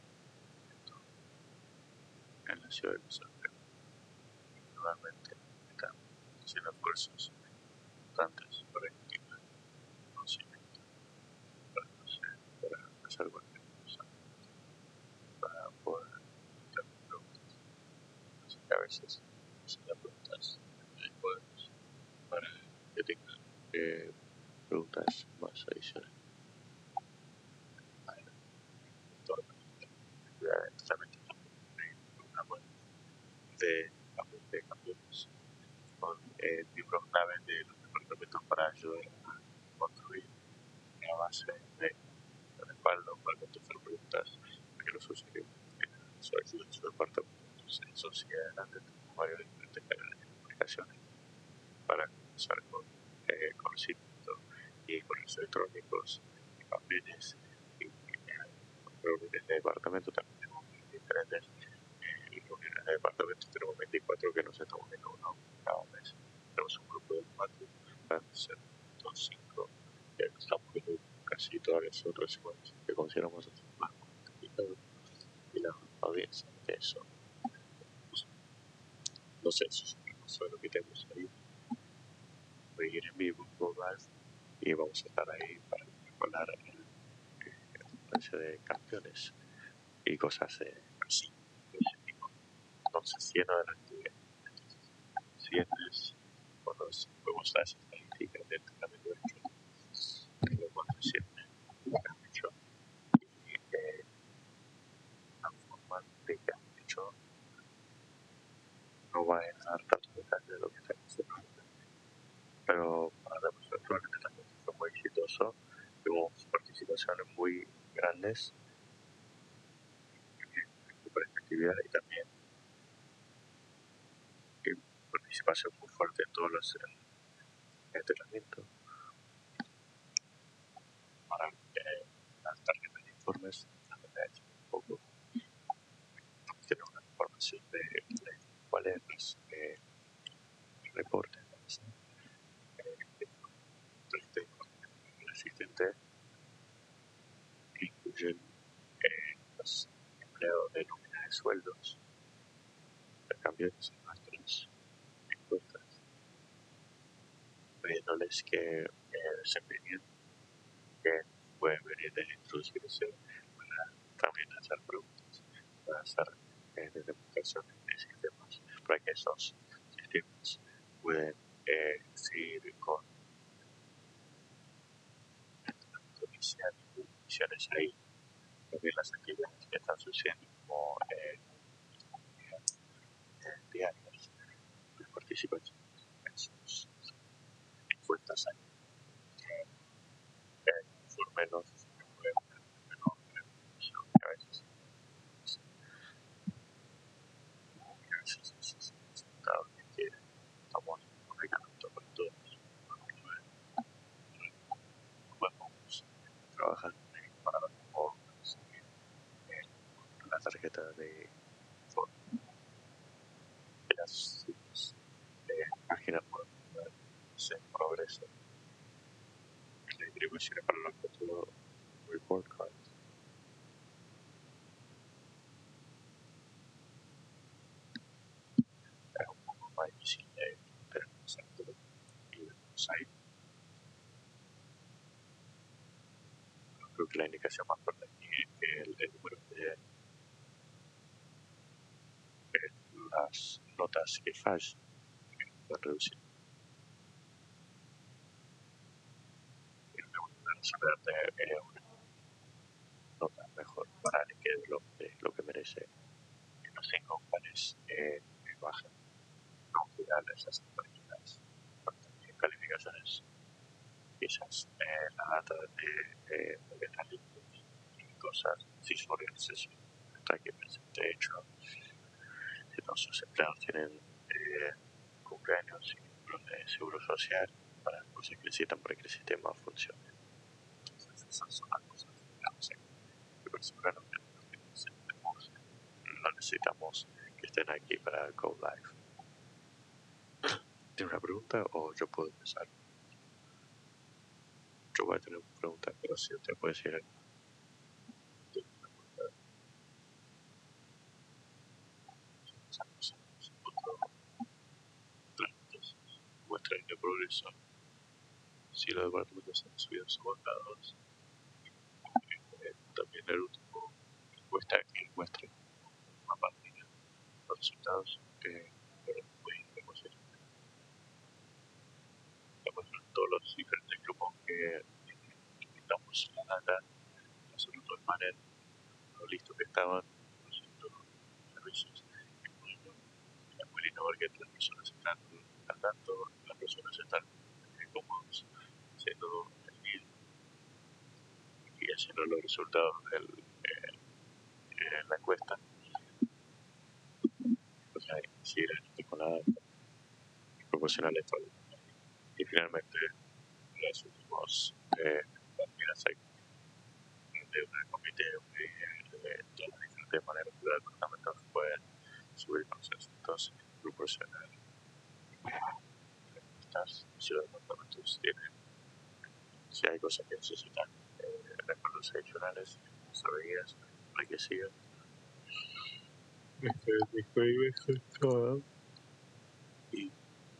en la ciudad de Los Ángeles nuevamente están haciendo esfuerzos importantes para integrar conocimiento para hacer cualquier cosa para poder hacer preguntas así que a veces hacen las preguntas después para que tengan preguntas más adicionales todas las actividades totalmente programas de cambios con miembros clave de los departamentos elementos para ayudar a construir una base de respaldo para contestar preguntas para que los usuarios tengan su ayuda en su departamento. Entonces, eso sí, adelante tenemos varios diferentes canales de comunicaciones para comenzar con conocimiento y correos electrónicos y papeles y reuniones de departamento también tenemos diferentes reuniones de departamento, tenemos 24 que nos estamos viendo uno cada mes. Tenemos un grupo de 4, van a ser 5 que estamos viendo casi todas las otras semanas que consideramos más complicados y la audiencia de eso. No sé, eso es lo que tenemos ahí. Voy a ir en vivo con Live y vamos a estar ahí para hablar la secuencia de campeones y cosas así. Entonces, si en adelante siguientes, cuando vemos las estadísticas de entrenamiento hecho, lo más reciente que han hecho y la forma de que han hecho no va a dar tantos detalles de lo que está haciendo. Pero para demostrar que también fue muy exitoso, tuvimos participaciones muy grandes en perspectiva y también participación muy fuerte en todos los entrenamientos. Para las tarjetas de informes, un poco tener una información de cuál es el reporte. El asistente que incluyen los empleados de nómina de sueldos, intercambios en nuestras encuestas, pidiéndoles que desempeñen, que pueden venir a introducirse para también hacer preguntas, para hacer demostraciones de sistemas, para que esos sistemas puedan seguir con misiones ahí. También las actividades que están sucediendo como diarias, las participaciones en sus encuestas ahí, por menos a veces es inestable que estamos comunicando con todos, podemos trabajar para conseguir la tarjeta de las páginas web en progreso, la distribución para los futuros report cards. Es un poco más difícil de pensarlo y vemos ahí. Creo que la indicación más fuerte aquí es que el número de las notas que fallan va a reducir. Y lo que voy a saber es una nota mejor para que lo que merece. Y los 5 cuales bajan, no finales, esas páginas, calificaciones, quizás la data de detalles y cosas, si su organización está aquí presente. De hecho, si todos sus empleados tienen cumpleaños y números de seguro social para las cosas que necesitan para que el sistema funcione. Entonces, esas son las cosas que personalmente no necesitamos que estén aquí para Go Live. ¿Tiene una pregunta o yo puedo empezar? Yo voy a tener una pregunta, pero si usted puede decir algo. Muestra de progreso. Si los departamentos han subido sus votados, también el último encuesta que muestra una partida los resultados muy emocionantes. Muestran todos los diferentes grupos que quitamos la data, nosotros de manera lo listo que estaban haciendo servicios. Es muy lindo porque las personas están al tanto, las personas están haciendo los resultados de la encuesta. O sea, si era con la proporcionales y finalmente los últimos de un comité de todas las diferentes maneras de los departamentos pueden subir consenso. Entonces, proporcional si los departamentos tienen, si hay cosas que necesitan recuerdos adicionales, sabidurías para que sigan. Todo. Y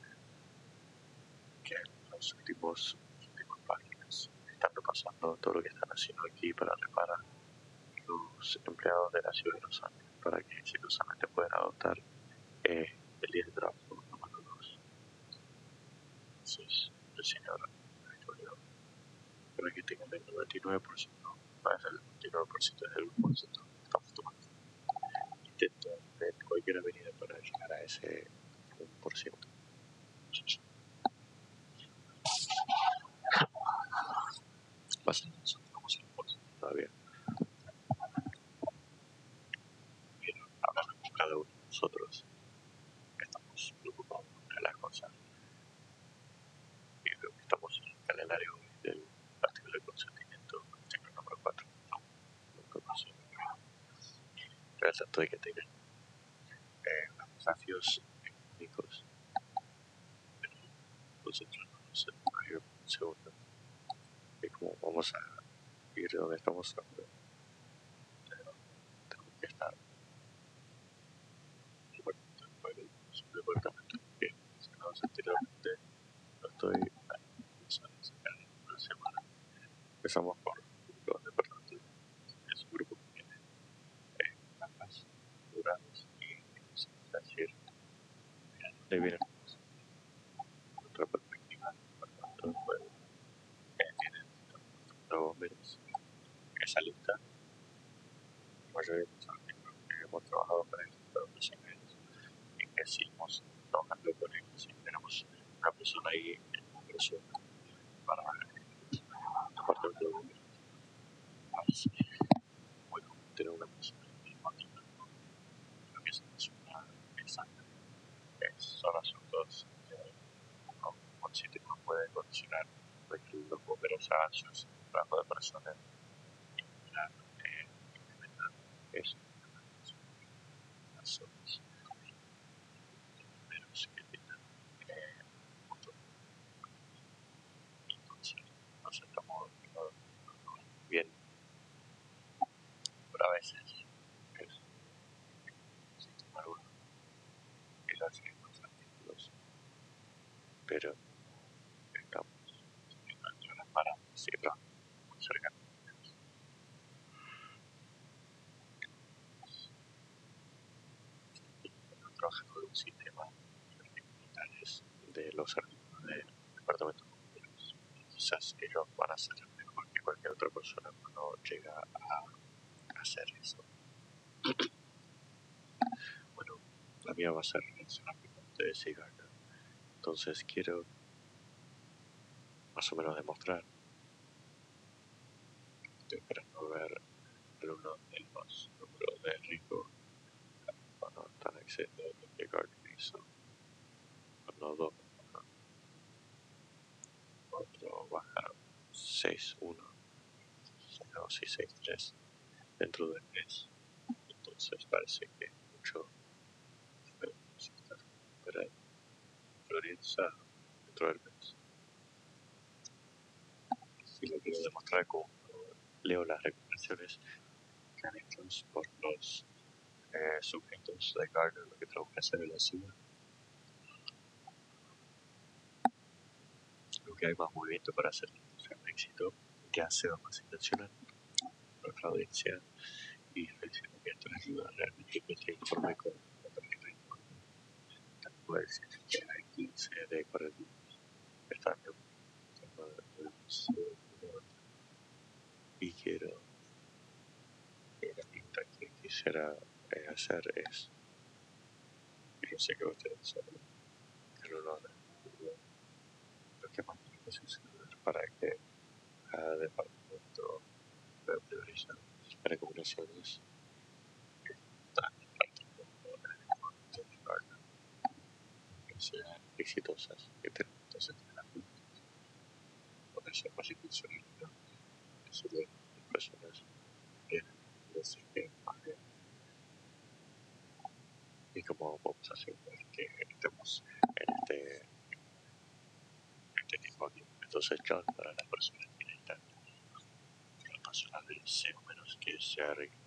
que los últimos páginas están repasando todo lo que están haciendo aquí para reparar los empleados de la ciudad de Los Ángeles para que exitosamente puedan adoptar el día de trabajo número 2. Entonces, el señor para que tengan el 99%, más del 99% es el 1% que estamos tomando. Intento ver cualquier avenida para llegar a ese 1%. Bastante, estamos en el 1% todavía. Pero hablando con cada uno de nosotros, estamos preocupados de las cosas. Y creo que estamos en el calendario del artículo de consentimiento, artículo número 4. Pero tanto de que tengan los desafíos económicos, pero concentrándonos en un segundo, de cómo vamos a ir de donde estamos ahora, tenemos que estar es un departamento que mencionamos anteriormente. Lo estoy pensando en sacar en una semana. Empezamos por los departamentos. Es un grupo que tiene capas duradas y es decir, de bien otra perspectiva. Por tanto, pues, tienen bomberos. Esa lista, la mayoría de personas que hemos trabajado con ellos, profesionales, y que seguimos trabajando con ellos. Y tenemos una persona ahí, una persona para la parte de los bomberos. Bueno, tener una persona que lo que es una exacta. Son asuntos que un sitio no puede condicionar que los bomberos hagan su trabajo de personas y implementar eso. Las zonas de bomberos que tengan mucho. Entonces, nos estamos bien, pero a veces es sistema alguno que lo hace los artículos, pero estamos entre las manos cifras muy cercanas. Trabajando de un sistema de los artículos del departamento de bomberos. Quizás ellos van a ser mejor que cualquier otra persona cuando llega a hacer eso. Bueno, la mía va a ser relacionada con ustedes y Gardner. Entonces quiero más o menos demostrar. Estoy esperando ver algunos de los números de riesgo cuando están excediendo lo que Gardner hizo. Cuando dos otro baja 6-1, 6-2 y 6-3 dentro del mes. Entonces parece que mucho se está recuperando Florencia dentro del mes. Y lo quiero demostrar como leo las recomendaciones que han hecho por los sujetos de Gardner, lo que tenemos que hacer en la ciudad. Creo que hay más movimiento para hacer un éxito que ha sido más intencional por la audiencia y felicito que esto ayuda realmente que se informe con la tarjeta de informe. También puedo decir que hay 15 de 40 están y quiero la pinta que quisiera hacer es, yo sé que ustedes saben el honor de lo que más tiene que suceder para que cada departamento puede priorizar recomendaciones tan que sean exitosas, que tengan entonces potencial más institucionalidad, que serían las personas que decir que paguen y cómo podemos asegurar que estemos en este tipo aquí. Entonces, claro, para las personas que necesitan los personales sea o menos que se arreglen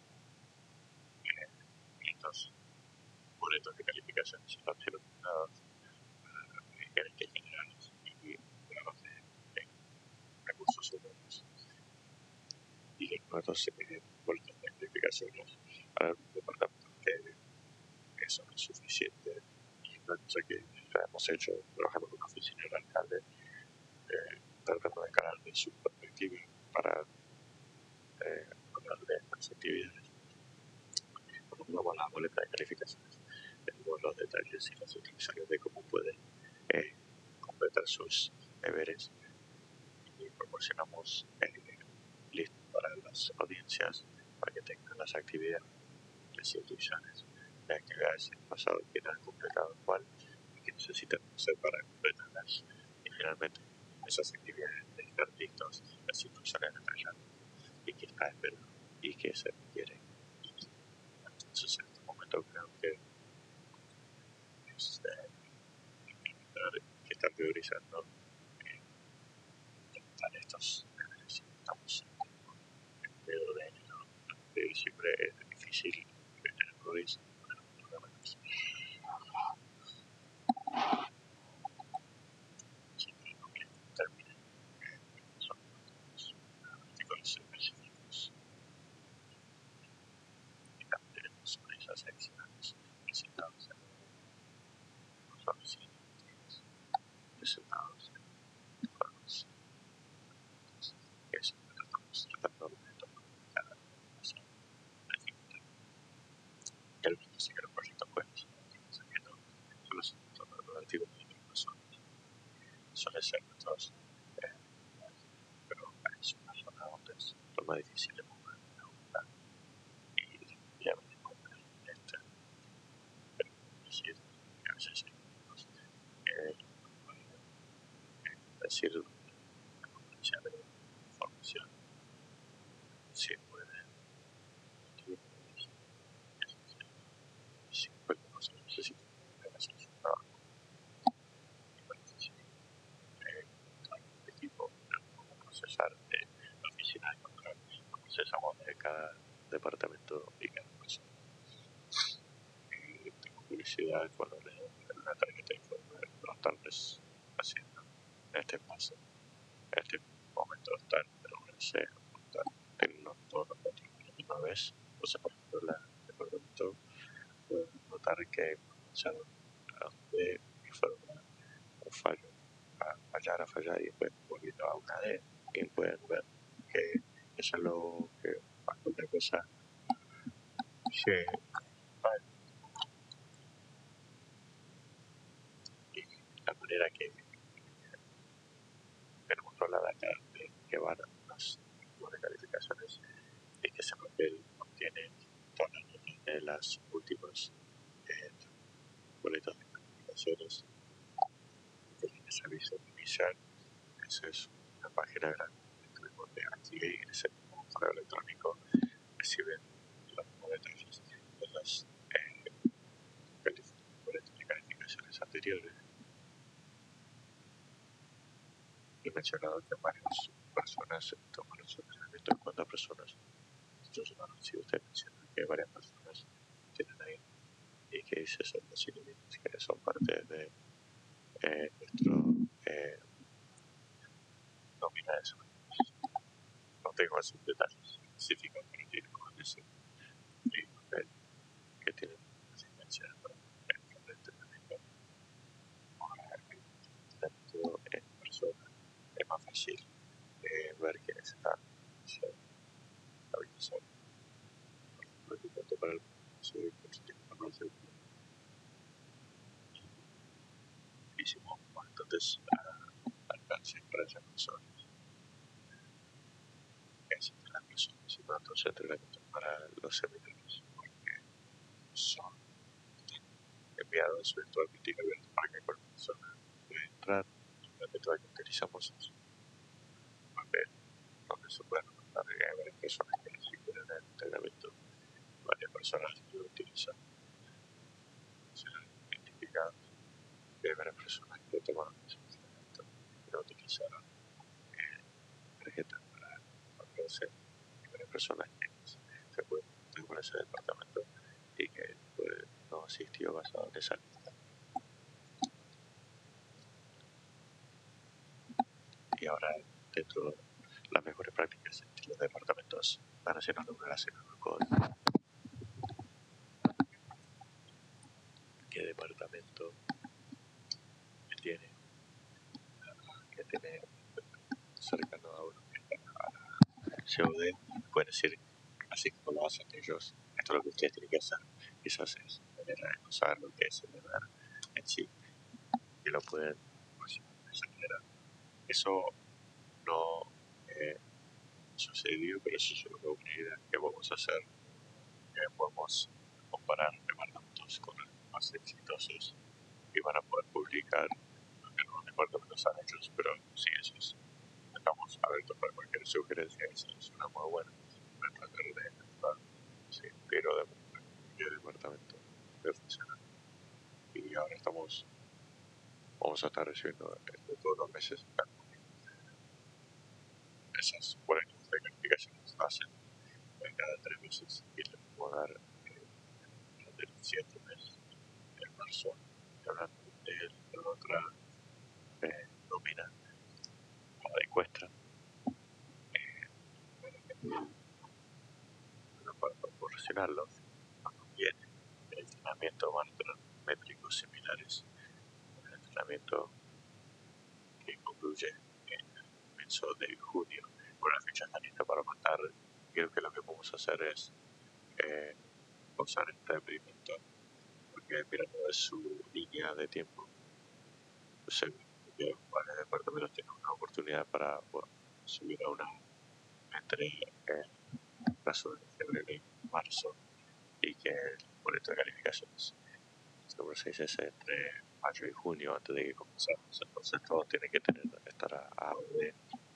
estos boletos de calificaciones están siendo dados gerentes generales y programas de recursos humanos y los nuevos boletos de calificaciones para los departamentos que eso no es suficiente y una cosa que ya hemos hecho trabajando con la oficina del alcalde tratando de encarar de su perspectiva para hablarle las actividades. Cuando vamos a la boleta de calificaciones, tenemos los detalles y las instrucciones de cómo pueden completar sus deberes y proporcionamos listas para las audiencias para que tengan las actividades, las instrucciones de actividades en el pasado que no han completado, cuál y que necesitan hacer para completarlas y finalmente esas actividades de estar listos, las instrucciones detalladas y que está esperando y que se requiere. Entonces en este momento creo que que están priorizando completar estos deberes. Estamos en medio de enero, de diciembre es difícil tener priorizar. Terminen son artículos específicos y también tenemos sobre esas acciones presentadas en los oficinas presentados en informes. Eso es lo que estamos tratando de tomar cada pasado. El beneficio que los proyectos pueden ser sabiendo son los asuntos relativos a otras personas. Suele ser nuestros pero es una zona donde es lo más difícil de mover la voluntad y ya me encuentro pero decir que a veces decir la conferencia de información si puede siempre que no se necesita hacer su trabajo y parece ser algún equipo como procesar de la oficina de control procesamos de cada departamento y cada persona y tengo curiosidad cuando le doy una tarjeta de informe lo están haciendo en este paso en este momento están están teniendo todos los controles a la misma vez. O sea, por ejemplo, el departamento puede notar que hay información a donde informa un fallo a fallar y después volviendo a una D y pueden ver que eso es lo que bastante cosa que falla y la manera que tenemos toda la data que van a las calificaciones es que ese papel contiene todas las notas de las últimas boletas de calificaciones que tiene ese aviso inicial. Esa es una página grande donde active y ese mismo correo electrónico reciben los detalles de las boletas de calificaciones anteriores. He mencionado que varias personas tomaron su entrenamiento en cuanto a personas. Entonces, no sé si usted menciona que varias personas tienen ahí y que dice son los individuos que son parte de nuestro nómina de sueldos. No tengo esos detalles específicos, pero tiene como decir que tienen asistencia para el entrenamiento tanto en persona es más fácil ver quiénes están estabilizar tanto para el muchísimo bastantes alcances para esas personas. Esas son las personas datos entre la cuenta para los servidores, porque son enviados virtualmente y abiertos para que cualquier persona pueda entrar. La método que utilizamos es un papel donde se pueden anotar varias personas que reciben el entrenamiento. Varias personas lo utilizan, serán identificadas. Hay varias personas que tomaron ese entrenamiento y lo utilizaron tarjetas para hacer. Hay varias personas que se pueden meter con ese departamento y que pues, no asistió basado en esa lista. Y ahora, dentro de las mejores prácticas, los departamentos van haciendo una relación con el código. ¿Qué departamento tiene que tener cercano a uno que está a la COD? Pueden decir, así como lo hacen ellos, esto es lo que ustedes tienen que hacer. Quizás es manera de no saber lo que es el deber en sí, y lo pueden relacionar de esa manera. Eso no sucedió, pero eso es una buena idea que vamos a hacer. Podemos comparar departamentos con los más exitosos y van a poder publicar lo que los departamentos han hecho, pero sí, eso es. Estamos abiertos para cualquier sugerencia, esa es una muy buena. Para tratar de mejorar, sí, pero de qué departamento debe funcionar. Y ahora vamos a estar recibiendo de todos los meses esas 40 de calificaciones hacen cada 3 meses y les puedo dar del 7 mes en marzo, hablando de la otra nómina o de encuesta para proporcionarlos cuando viene el entrenamiento. Van a tener métricos similares al entrenamiento que concluye en el mes de junio con la fecha está lista para mandar. Creo que lo que vamos a hacer es usar este experimento porque mirando de su línea de tiempo, que varios departamentos tienen una oportunidad para subir a una entre el plazo de febrero y marzo y que el boleto de calificaciones número 6 es entre mayo y junio antes de que comencemos. Entonces todo tiene que estar a orden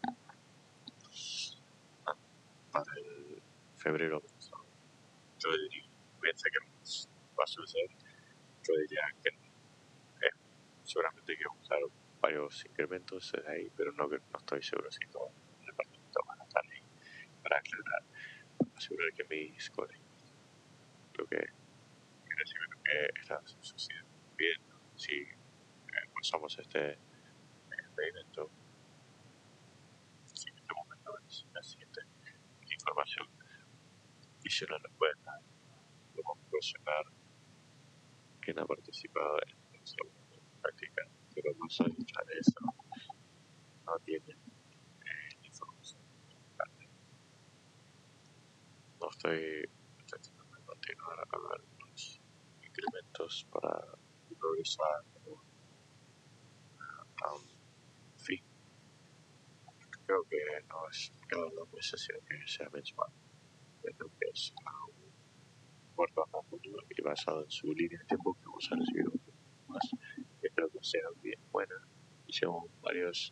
para el febrero. Yo diría, piensa que va a suceder, yo diría que seguramente que vamos a usar varios incrementos ahí, pero no estoy seguro si todos los departamentos van a estar ahí para aclarar, asegurar que mis colegas lo que quiere decir que está sucediendo bien. Si usamos este experimento, si en este momento es la siguiente información adicional nos pueden dar, podemos proporcionar quien ha participado en la segunda práctica, pero más allá de eso no tienen información. No estoy intentando continuar a ver los incrementos para progresar a un fin. Creo que no es cada 2 meses, sino que sea mensual. Creo que es a un corto futuro y basado en su línea de tiempo que vamos a recibir un poco más. Que creo que sea bien buena. Hicimos varios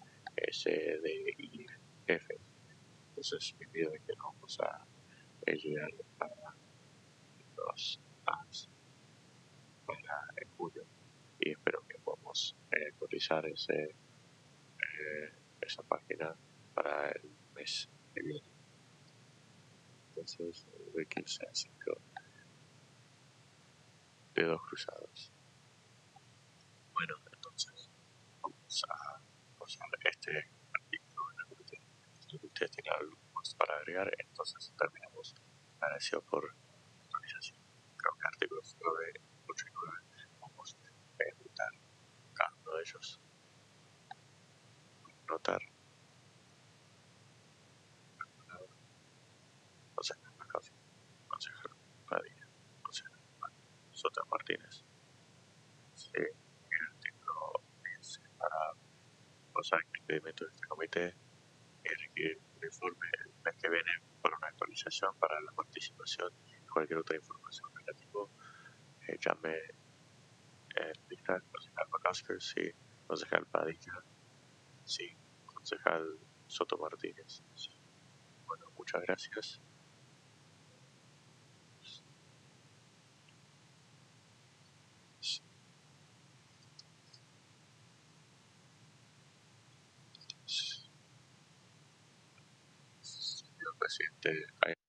SDIF. Entonces me pido que nos vamos a llegar a los ads para el julio y espero que podamos cotizar esa página para el mes que viene. Entonces, de 15 a 5 dedos cruzados. Bueno, entonces vamos a usar este artículo realmente. Si ustedes tienen algo más para agregar, entonces terminamos. Agradecido por la actualización. Creo que artículos 9, 8 y 9 vamos a ejecutar cada uno de ellos. Notar consejero Macafi, consejero Padilla, consejero Sota Martínez. Sí, el artículo es para usar el impedimento de este comité y requiere un informe el mes que viene por una actualización. autorización para la participación y cualquier otra información relativa, llame lista, concejal Macásker, sí, concejal Padilla, sí, concejal Soto Martínez, sí. Bueno, muchas gracias. Señor presidente,